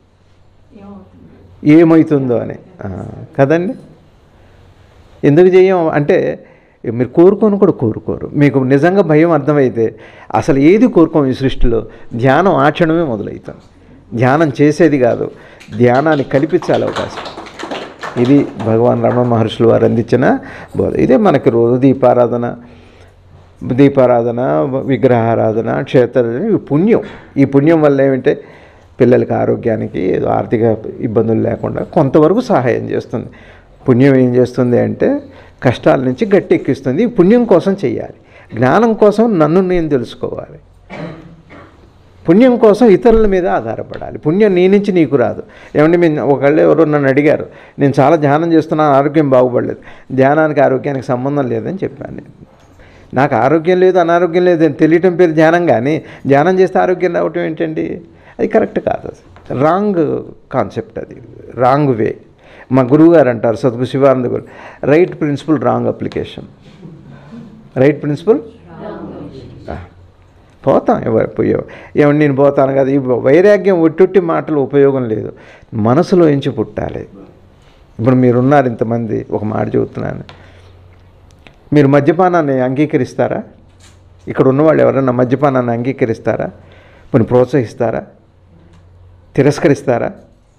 ఏమవుతుందో అని కదండి. ఎందుకు చేయం అంటే మీరు కోరుకోను కూడా కోరుకోరు. మీకు నిజంగా భయం అర్థమైతే అసలు ఏది కోరుకోం ఈ సృష్టిలో. ధ్యానం ఆ క్షణమే మొదలవుతుంది. ధ్యానం చేసేది కాదు, ధ్యానాన్ని కల్పించాలి అవకాశం. ఇది భగవాన్ రమణ మహర్షులు వారు అందించిన బోధ. ఇదే మనకి రోజు దీపారాధన దీపారాధన విగ్రహారాధన, క్షేత్రారాధన, ఇవి పుణ్యం. ఈ పుణ్యం వల్ల ఏమంటే పిల్లలకి ఆరోగ్యానికి ఏదో ఆర్థిక ఇబ్బందులు లేకుండా కొంతవరకు సహాయం చేస్తుంది. పుణ్యం ఏం చేస్తుంది అంటే కష్టాల నుంచి గట్టెక్కిస్తుంది. ఈ పుణ్యం కోసం చేయాలి. జ్ఞానం కోసం నన్ను నేను తెలుసుకోవాలి. పుణ్యం కోసం ఇతరుల మీద ఆధారపడాలి. పుణ్యం నీ నుంచి నీకు రాదు. ఏమంటే మేము ఒకళ్ళు ఎవరో నన్ను అడిగారు, నేను చాలా ధ్యానం చేస్తున్నాను, ఆరోగ్యం బాగుపడలేదు. ధ్యానానికి ఆరోగ్యానికి సంబంధం లేదని చెప్పాను నేను. నాకు ఆరోగ్యం లేదు, అనారోగ్యం లేదు అని తెలియటం పేరు ధ్యానం. కానీ ధ్యానం చేస్తే ఆరోగ్యం రావటం ఏంటండి? అది కరెక్ట్ కాదు. రాంగ్ కాన్సెప్ట్, అది రాంగ్ వే. మా గురువు గారు అంటారు, Sadguru Shivananda Guru, right principle wrong application. Right principle పోతాం, ఎవరు పోయో ఏమన్నా నేను పోతాను కదా. ఈ వైరాగ్యం ఒట్టొట్టి మాటలు ఉపయోగం లేదు. మనసులో ఎంచి పుట్టాలి. ఇప్పుడు మీరున్నారు ఇంతమంది, ఒక మాట చెబుతున్నాను, మీరు మద్యపానాన్ని అంగీకరిస్తారా? ఇక్కడ ఉన్నవాళ్ళు ఎవరన్నా మద్యపానాన్ని అంగీకరిస్తారా? కొన్ని ప్రోత్సహిస్తారా? తిరస్కరిస్తారా?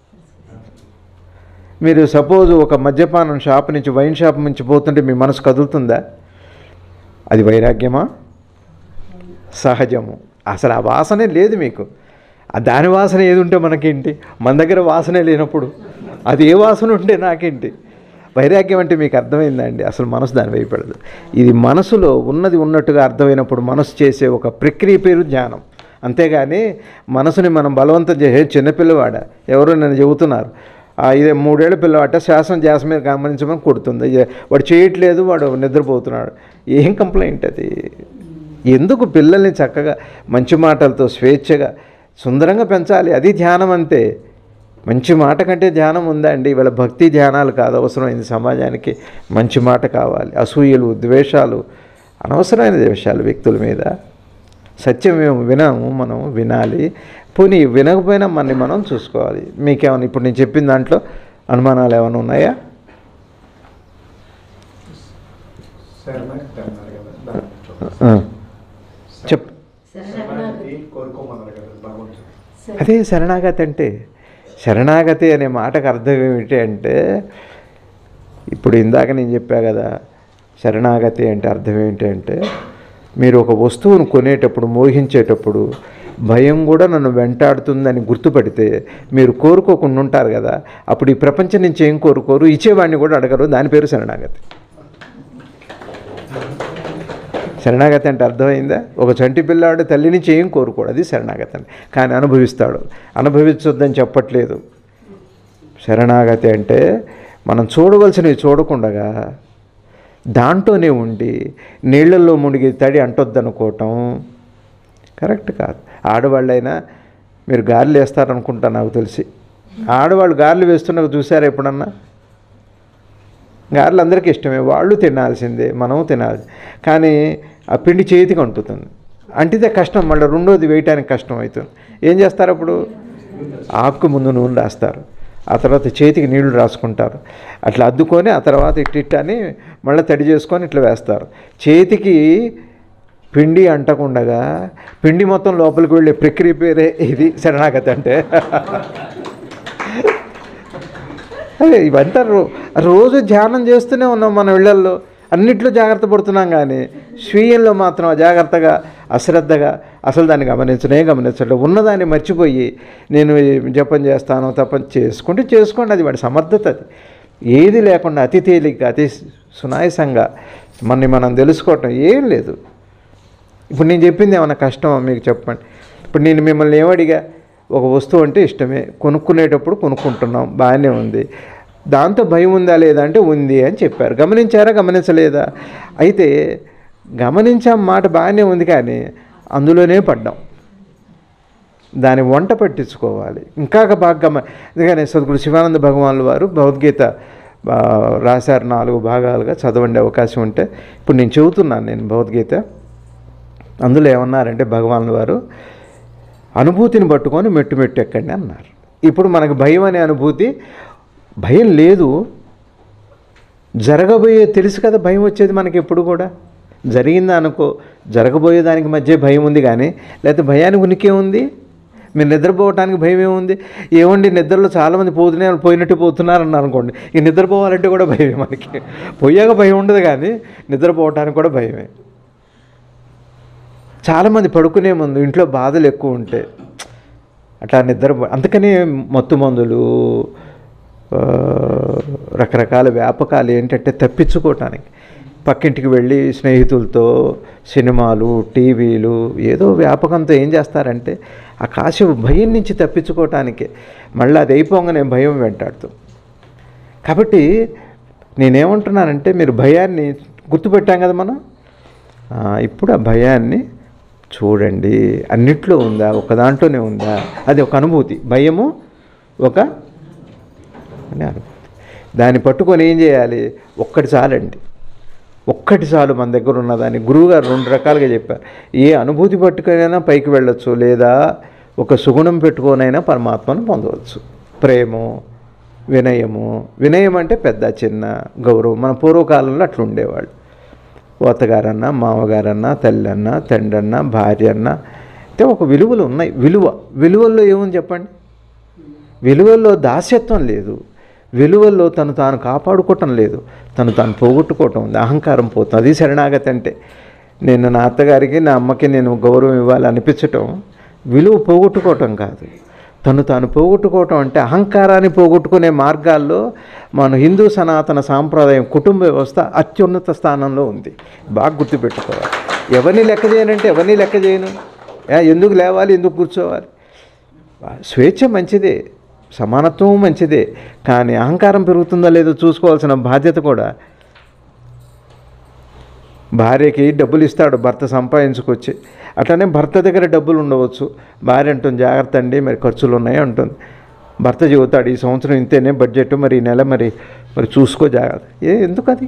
మీరు సపోజ్ ఒక మద్యపానం షాప్ నుంచి, వైన్ షాప్ నుంచి పోతుంటే మీ మనసు కదులుతుందా? అది వైరాగ్యమా? సహజము. అసలు ఆ వాసనే లేదు మీకు. ఆ దాని వాసన ఏది ఉంటే మనకేంటి? మన దగ్గర వాసనే లేనప్పుడు అది ఏ వాసన ఉంటే నాకేంటి? వైరాగ్యం అంటే మీకు అర్థమైందండి? అసలు మనసు దాని వైపడదు. ఇది మనసులో ఉన్నది ఉన్నట్టుగా అర్థమైనప్పుడు మనసు చేసే ఒక ప్రక్రియ పేరు ధ్యానం. అంతేగాని మనసుని మనం బలవంతం చేసే చిన్నపిల్లవాడ ఎవరో నన్ను చెబుతున్నారు, ఇదే మూడేళ్ల పిల్లవాట శాసనం ధ్యాస మీద గమనించమని కొడుతుంది, వాడు చేయట్లేదు, వాడు నిద్రపోతున్నాడు. ఏం కంప్లైంట్ అది? ఎందుకు పిల్లల్ని చక్కగా మంచి మాటలతో స్వేచ్ఛగా సుందరంగా పెంచాలి. అది ధ్యానం అంతే. మంచి మాట కంటే ధ్యానం ఉందా అండి? ఇవాళ భక్తి ధ్యానాలు కాదు అవసరమైంది సమాజానికి. మంచి మాట కావాలి. అసూయలు, ద్వేషాలు, అనవసరమైన ద్వేషాలు వ్యక్తుల మీద. సత్యం మేము వినాము, మనం వినాలి. పోనీ వినకపోయినా మనని మనం చూసుకోవాలి. మీకేమైనా ఇప్పుడు నేను చెప్పిన దాంట్లో అనుమానాలు ఏమైనా ఉన్నాయా? చెప్ అదే శరణాగతి అంటే. శరణాగతి అనే మాటకు అర్థం ఏమిటి అంటే, ఇప్పుడు ఇందాక నేను చెప్పా కదా, శరణాగతి అంటే అర్థం ఏంటి అంటే, మీరు ఒక వస్తువును కొనేటప్పుడు, మోహించేటప్పుడు భయం కూడా నన్ను వెంటాడుతుందని గుర్తుపడితే మీరు కోరుకోకుండా ఉంటారు కదా. అప్పుడు ఈ ప్రపంచం నుంచి ఏం కోరుకోరు, ఇచ్చేవాడిని కూడా అడగరు. దాని పేరు శరణాగతి. శరణాగతి అంటే అర్థమైందా? ఒక చంటి పిల్లాడు తల్లి నుంచి ఏం కోరుకోడు, అది శరణాగతి అని. కానీ అనుభవిస్తాడు. అనుభవించొద్దని చెప్పట్లేదు. శరణాగతి అంటే మనం చూడవలసినవి చూడకుండగా దాంట్లోనే ఉండి నీళ్ళల్లో మునిగి తడి అంటొద్దనుకోవటం కరెక్ట్ కాదు. ఆడవాళ్ళైనా మీరు గాలిలు వేస్తారనుకుంటా నాకు తెలిసి. ఆడవాళ్ళు గాలిలు వేస్తున్నవి చూసారా ఎప్పుడన్నా? గారెలు అందరికీ ఇష్టమే, వాళ్ళు తినాల్సిందే, మనం తినాలి. కానీ ఆ పిండి చేతికి అంటుతుంది, అంటితే కష్టం, మళ్ళీ రెండోది వేయటానికి కష్టం అవుతుంది. ఏం చేస్తారు అప్పుడు? ఆకు ముందు నూనె రాస్తారు, ఆ తర్వాత చేతికి నీళ్లు రాసుకుంటారు, అట్లా అద్దుకొని ఆ తర్వాత ఇట్టిట్ అని మళ్ళీ తడి చేసుకొని ఇట్లా వేస్తారు. చేతికి పిండి అంటకుండగా పిండి మొత్తం లోపలికి వెళ్ళే ప్రక్రియ పేరే ఇది శరణాగతి అంటే. అదే ఇవంతా రో రోజు ధ్యానం చేస్తూనే ఉన్నాం మన ఇళ్లల్లో, అన్నిట్లో జాగ్రత్త పడుతున్నాం, కానీ స్వీయంలో మాత్రం అజాగ్రత్తగా అశ్రద్ధగా అసలు దాన్ని గమనించనే గమనించడం, ఉన్నదాన్ని మర్చిపోయి నేను జపం చేస్తాను తపం చేసుకుంటే చేసుకోండి, అది వాడి సమర్థత. అది ఏది లేకుండా అతి తేలిగ్గా అతి సునాయసంగా మనని మనం తెలుసుకోవటం ఏం లేదు. ఇప్పుడు నేను చెప్పింది ఏమన్నా కష్టమా మీకు చెప్పండి? ఇప్పుడు నేను మిమ్మల్ని ఏమడిగా, ఒక వస్తువు అంటే ఇష్టమే, కొనుక్కునేటప్పుడు కొనుక్కుంటున్నాం, బాగానే ఉంది, దాంతో భయం ఉందా లేదా అంటే ఉంది అని చెప్పారు. గమనించారా గమనించలేదా? అయితే గమనించాం మాట బాగానే ఉంది, కానీ అందులోనే పడ్డాం. దాని వంట పట్టించుకోవాలి ఇంకా బాగా గమ అందుకని సద్గురు శివానంద భగవానుల వారు భగవద్గీత రాశారు, నాలుగు భాగాలుగా చదవండి అవకాశం ఉంటే. ఇప్పుడు నేను చెబుతున్నాను నేను భగవద్గీత, అందులో ఏమన్నారంటే భగవానుల వారు అనుభూతిని పట్టుకొని మెట్టు మెట్టు ఎక్కండి అన్నారు. ఇప్పుడు మనకు భయం అనే అనుభూతి, భయం లేదు, జరగబోయే తెలుసు కదా భయం వచ్చేది మనకి. ఎప్పుడు కూడా జరిగిందా అనుకో, జరగబోయేదానికి మధ్య భయం ఉంది, కానీ లేకపోతే భయానికి ఉనికి ఉంది. మీరు నిద్రపోవటానికి భయం ఏముంది? ఏమండి నిద్రలో చాలామంది పోతూనే పోయినట్టు పోతున్నారని అనుకోండి, ఈ నిద్రపోవాలంటే కూడా భయమే మనకి. పోయాక భయం ఉండదు, కానీ నిద్రపోవటానికి కూడా భయమే. చాలామంది పడుకునే ముందు ఇంట్లో బాధలు ఎక్కువ ఉంటే అట్లా నిద్ర, అందుకనే మత్తు మందులు రకరకాల వ్యాపకాలు ఏంటంటే తప్పించుకోవటానికి. పక్కింటికి వెళ్ళి స్నేహితులతో సినిమాలు టీవీలు ఏదో వ్యాపకంతో ఏం చేస్తారంటే ఆ కాసేపు భయం నుంచి తప్పించుకోవటానికే, మళ్ళీ అది అయిపోగానే భయం వెంటాడుతూ. కాబట్టి నేనేమంటున్నానంటే మీరు భయాన్ని గుర్తుపెట్టాం కదా మనం, ఇప్పుడు ఆ భయాన్ని చూడండి, అన్నిట్లో ఉందా, ఒక దాంట్లోనే ఉందా, అది ఒక అనుభూతి. భయము ఒక అనుభూతి, దాన్ని పట్టుకొని ఏం చేయాలి? ఒక్కటి చాలండి, ఒక్కటి చాలు మన దగ్గర ఉన్నదాన్ని. గురువుగారు రెండు రకాలుగా చెప్పారు, ఏ అనుభూతి పట్టుకొనైనా పైకి వెళ్ళొచ్చు, లేదా ఒక సుగుణం పెట్టుకొనైనా పరమాత్మను పొందవచ్చు. ప్రేమో వినయము, వినయం అంటే పెద్ద చిన్న గౌరవం. మన పూర్వకాలంలో అట్లా ఉండేవాళ్ళు, అత్తగారన్నా మామగారన్నా తల్లన్నా తండ్రన్నా భార్య అన్నా, అంటే ఒక విలువలు ఉన్నాయి. విలువ విలువల్లో ఏముంది చెప్పండి? విలువల్లో దాస్యత్వం లేదు, విలువల్లో తను తాను కాపాడుకోవటం లేదు, తను తాను పోగొట్టుకోవటం ఉంది, అహంకారం పోతుంది. అది శరణాగతి అంటే. నేను నా అత్తగారికి నా అమ్మకి నేను గౌరవం ఇవ్వాలి అనిపించటం విలువ పోగొట్టుకోవటం కాదు, తను తాను పోగొట్టుకోవటం అంటే అహంకారాన్ని పోగొట్టుకునే మార్గాల్లో మన హిందూ సనాతన సాంప్రదాయం కుటుంబ వ్యవస్థ అత్యున్నత స్థానంలో ఉంది. బాగా గుర్తుపెట్టుకోవాలి. ఎవరిని లెక్క చేయనంటే ఎవరిని లెక్క చేయను, ఎందుకు లేవాలి, ఎందుకు కూర్చోవాలి. స్వేచ్ఛ మంచిదే, సమానత్వం మంచిదే, కానీ అహంకారం పెరుగుతుందో లేదో చూసుకోవాల్సిన బాధ్యత కూడా. భార్యకి డబ్బులు ఇస్తాడు భర్త సంపాదించుకొచ్చి, అట్లనే భర్త దగ్గర డబ్బులు ఉండవచ్చు, భార్య అంటుంది జాగ్రత్త అండి మరి ఖర్చులు ఉన్నాయి అంటుంది. భర్త చెబుతాడు ఈ సంవత్సరం ఇంతేనే బడ్జెట్, మరి ఈ నెల మరి మరి చూసుకో జాగ్రత్త. ఏ ఎందుకు అది?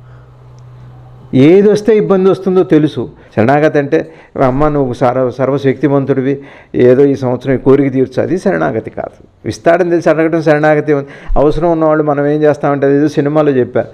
ఏది వస్తే ఇబ్బంది వస్తుందో తెలుసు. శరణాగతి అంటే అమ్మ నువ్వు సర్వ సర్వశక్తిమంతుడివి, ఏదో ఈ సంవత్సరం ఈ కోరిక తీర్చు, అది శరణాగతి కాదు. ఇస్తాడని తెలిసి అడగడం శరణాగతి. అవసరం ఉన్నవాళ్ళు మనం ఏం చేస్తామంటే అది ఏదో సినిమాలో చెప్పారు,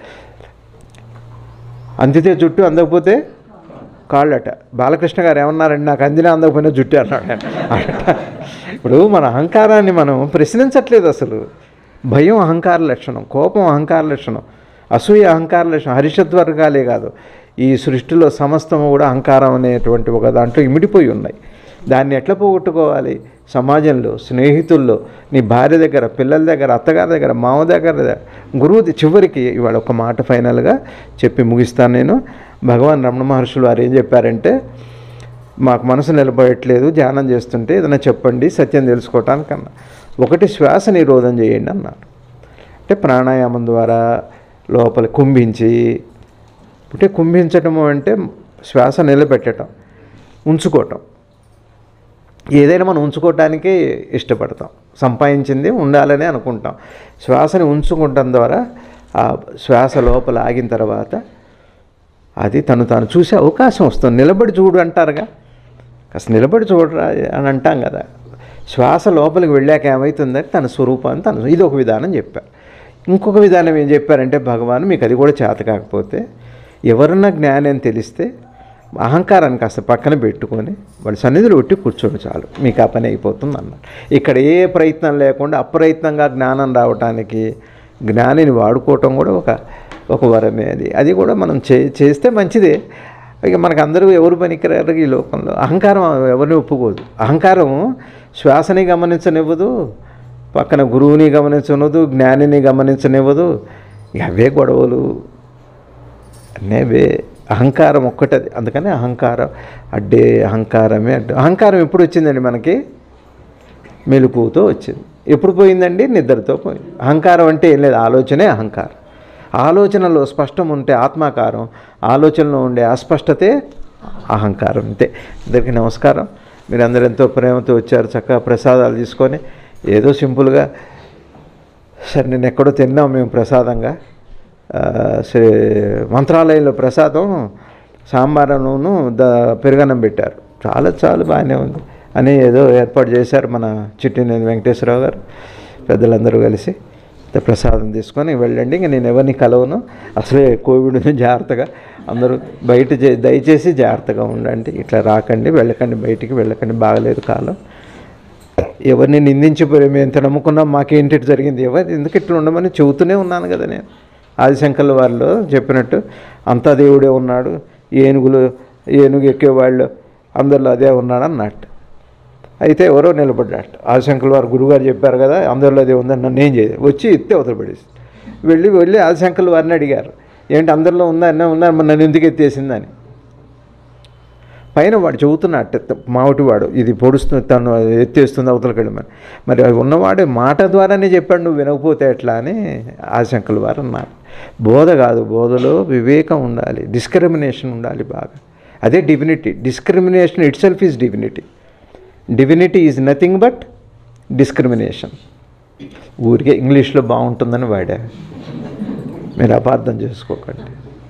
అందితే జుట్టు అందకపోతే కాళ్ళట. బాలకృష్ణ గారు ఏమన్నారండి, నాకు అందినా అందకపోయినా జుట్టు అన్నాడు. ఇప్పుడు మన అహంకారాన్ని మనం ప్రశ్నించట్లేదు అసలు. భయం అహంకార లక్షణం, కోపం అహంకార లక్షణం, అసూయ అహంకార లక్షణం. హరిషద్ వర్గాలే కాదు, ఈ సృష్టిలో సమస్తము కూడా అహంకారం అనేటువంటి ఒక దాంట్లో ఇమిడిపోయి ఉన్నాయి. దాన్ని ఎట్లా పోగొట్టుకోవాలి? సమాజంలో, స్నేహితుల్లో, నీ భార్య దగ్గర, పిల్లల దగ్గర, అత్తగారి దగ్గర, మామ దగ్గర, గురువు. చివరికి ఇవాళ ఒక మాట ఫైనల్గా చెప్పి ముగిస్తాను నేను. భగవాన్ రమణ మహర్షులు వారు ఏం చెప్పారంటే, మాకు మనసు నిలబడట్లేదు ధ్యానం చేస్తుంటే ఏదైనా చెప్పండి సత్యం తెలుసుకోవటానికన్నా. ఒకటి శ్వాస నిరోధం చేయండి అన్నారు. అంటే ప్రాణాయామం ద్వారా లోపల కుంభించి, అంటే కుంభించటము అంటే శ్వాస నిలబెట్టడం, ఉంచుకోవటం. ఏదైనా మనం ఉంచుకోవటానికే ఇష్టపడతాం, సంపాదించింది ఉండాలని అనుకుంటాం. శ్వాసని ఉంచుకోవటం ద్వారా ఆ శ్వాస లోపల ఆగిన తర్వాత అది తను తాను చూసే అవకాశం వస్తుంది. నిలబడి చూడు అంటారుగా, కాస్త నిలబడి చూడరా అని అంటాం కదా. శ్వాస లోపలికి వెళ్ళాక ఏమవుతుందంటే తన స్వరూపాన్ని తను, ఇది ఒక విధానం చెప్పారు. ఇంకొక విధానం ఏం చెప్పారంటే భగవాన్ మీకు అది కూడా చేత కాకపోతే ఎవరన్నా జ్ఞాని అని తెలిస్తే అహంకారాన్ని కాస్త పక్కన పెట్టుకొని వాడి సన్నిధిలో ఒట్టి కూర్చోండి చాలు, మీకు ఆ పని అయిపోతుంది అన్నారు. ఇక్కడ ఏ ప్రయత్నం లేకుండా అప్రయత్నంగా జ్ఞానం రావటానికి జ్ఞానిని వాడుకోవటం కూడా ఒక ఒక వరమే. అది అది కూడా మనం చే చేస్తే మంచిదే. ఇక మనకు అందరూ ఎవరు పనికిరారు ఈ లోకంలో. అహంకారం ఎవరిని ఒప్పుకోదు. అహంకారం శ్వాసని గమనించనివ్వదు, పక్కన గురువుని గమనించనివ్వదు, జ్ఞానిని గమనించనివ్వదు. ఇక అవే గొడవలు అనేవే. అహంకారం ఒక్కటది. అందుకని అహంకారం అడ్డే, అహంకారమే అడ్డు. అహంకారం ఎప్పుడు వచ్చిందండి మనకి? మెలకువతో వచ్చింది. ఎప్పుడు పోయిందండి? నిద్రతో పోయింది. అహంకారం అంటే ఏం లేదు, ఆలోచనే అహంకారం. ఆలోచనలో స్పష్టం ఉంటే ఆత్మాకారం, ఆలోచనలో ఉండే అస్పష్టతే అహంకారం. అంతే. అందరికీ నమస్కారం. మీరు అందరూ ఎంతో ప్రేమతో వచ్చారు, చక్కగా ప్రసాదాలు తీసుకొని. ఏదో సింపుల్గా సరే నేను ఎక్కడో తిన్నాం మేము ప్రసాదంగా. శ్రీ మంత్రాలయంలో ప్రసాదం సాంబారును ద పెరుగన్నం పెట్టారు. చాలా చాలా బాగానే ఉంది అని ఏదో ఏర్పాటు చేశారు మన చిట్టినేని వెంకటేశ్వరరావు గారు, పెద్దలందరూ కలిసి. ప్రసాదం తీసుకొని వెళ్ళండి. ఇంక నేను ఎవరిని కలవను, అసలే కోవిడ్ జాగ్రత్తగా అందరూ బయట దయచేసి జాగ్రత్తగా ఉండండి, ఇట్లా రాకండి, వెళ్ళకండి, బయటికి వెళ్ళకండి, బాగలేదు కాలం. ఎవరిని నిందించిపోయి మేము ఎంత నమ్ముకున్నాం, మాకేంటి జరిగింది, ఎవరు ఎందుకు ఇట్లా ఉండమని చెబుతూనే ఉన్నాను కదా నేను. ఆదిశంకర్ల వారిలో చెప్పినట్టు అంతా దేవుడే ఉన్నాడు, ఏనుగులు ఏనుగు ఎక్కేవాళ్ళు అందరిలో అదే ఉన్నాడు అన్నట్టు. అయితే ఎవరో నిలబడ్డాట. ఆదిశంకర్ల వారు గురువుగారు చెప్పారు కదా అందరిలో అదే ఉందని, నన్ను ఏం చేయదు, వచ్చి ఎత్తే అవతల పడేసి వెళ్ళి వెళ్ళి ఆదిశంకర్ల వారిని అడిగారు, ఏంటి అందరిలో ఉందా అన్న ఉందా నన్ను ఎందుకు ఎత్తేసిందని. పైన వాడు చెబుతున్నట్టు మావటివాడు ఇది పొడుస్తుంది, తను ఎత్తేస్తుంది అవతలకి వెళ్ళమని. మరి అవి ఉన్నవాడే మాట ద్వారానే చెప్పాడు, నువ్వు వినకపోతే ఎట్లా అని ఆదిశంకర్ల వారు అన్నారు. బోధ కాదు, బోధలో వివేకం ఉండాలి, డిస్క్రిమినేషన్ ఉండాలి బాగా. అదే divinity. Discrimination itself is divinity. Divinity is nothing but discrimination. ఊరికే ఇంగ్లీష్లో బాగుంటుందని వాడా, మీరు అపార్థం చేసుకోకండి.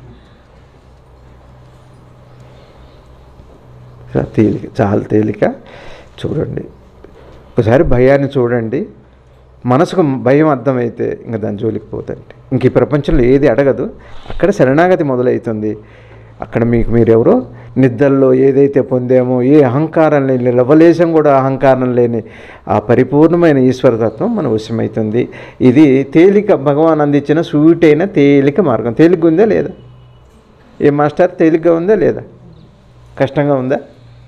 తేలిక, చాలా తేలిక. చూడండి ఒకసారి భయాన్ని చూడండి, మనసుకు భయం అర్థమైతే ఇంకా దాని జోలికి పోతండి. ఇంక ఈ ప్రపంచంలో ఏది అడగదు, అక్కడ శరణాగతి మొదలవుతుంది. అక్కడ మీకు మీరెవరో నిద్రలో ఏదైతే పొందామో, ఏ అహంకారం లేని, లవలేశం కూడా అహంకారం లేని ఆ పరిపూర్ణమైన ఈశ్వరతత్వం మన వశమవుతుంది. ఇది తేలిక, భగవాన్ అందించిన స్వీట్ అయిన తేలిక మార్గం. తేలిక ఉందా లేదా? ఏ మాస్టర్ తేలిగ్గా ఉందా లేదా? కష్టంగా ఉందా?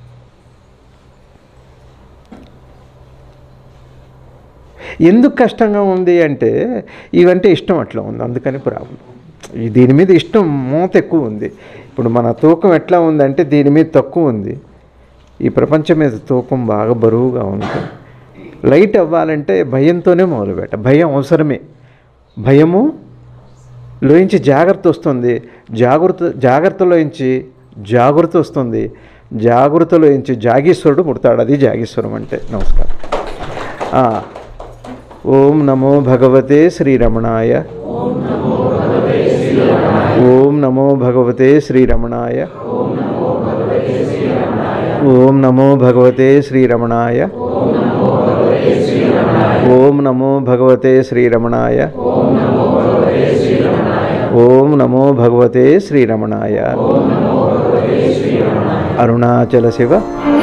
ఎందుకు కష్టంగా ఉంది అంటే ఇవంటే ఇష్టం అట్లా ఉంది, అందుకని ప్రాబ్లం. దీని మీద ఇష్టం మోత ఎక్కువ ఉంది. ఇప్పుడు మన తూకం ఎట్లా ఉందంటే దీని మీద తక్కువ ఉంది, ఈ ప్రపంచం మీద తూకం బాగా బరువుగా ఉంది. లైట్ అవ్వాలంటే భయంతోనే మొదలుపెట్ట. భయం అవసరమే. భయము లోంచి జాగ్రత్త వస్తుంది, జాగ్రత్త జాగ్రత్తలోంచి జాగృతి వస్తుంది, జాగృతలోంచి జాగీశ్వరుడు పుడతాడు. అది జాగీశ్వరం అంటే. నమస్కారం. ఓం నమో భగవతే శ్రీరమణాయ. ఓం నమో భగవతే శ్రీరమణాయ. ఓం నమో భగవతే శ్రీరమణాయ. ఓం నమో భగవతే శ్రీరమణాయ. ఓం నమో భగవతే శ్రీరమణాయ. ఓం నమో భగవతే శ్రీరమణాయ. అరుణాచల శివ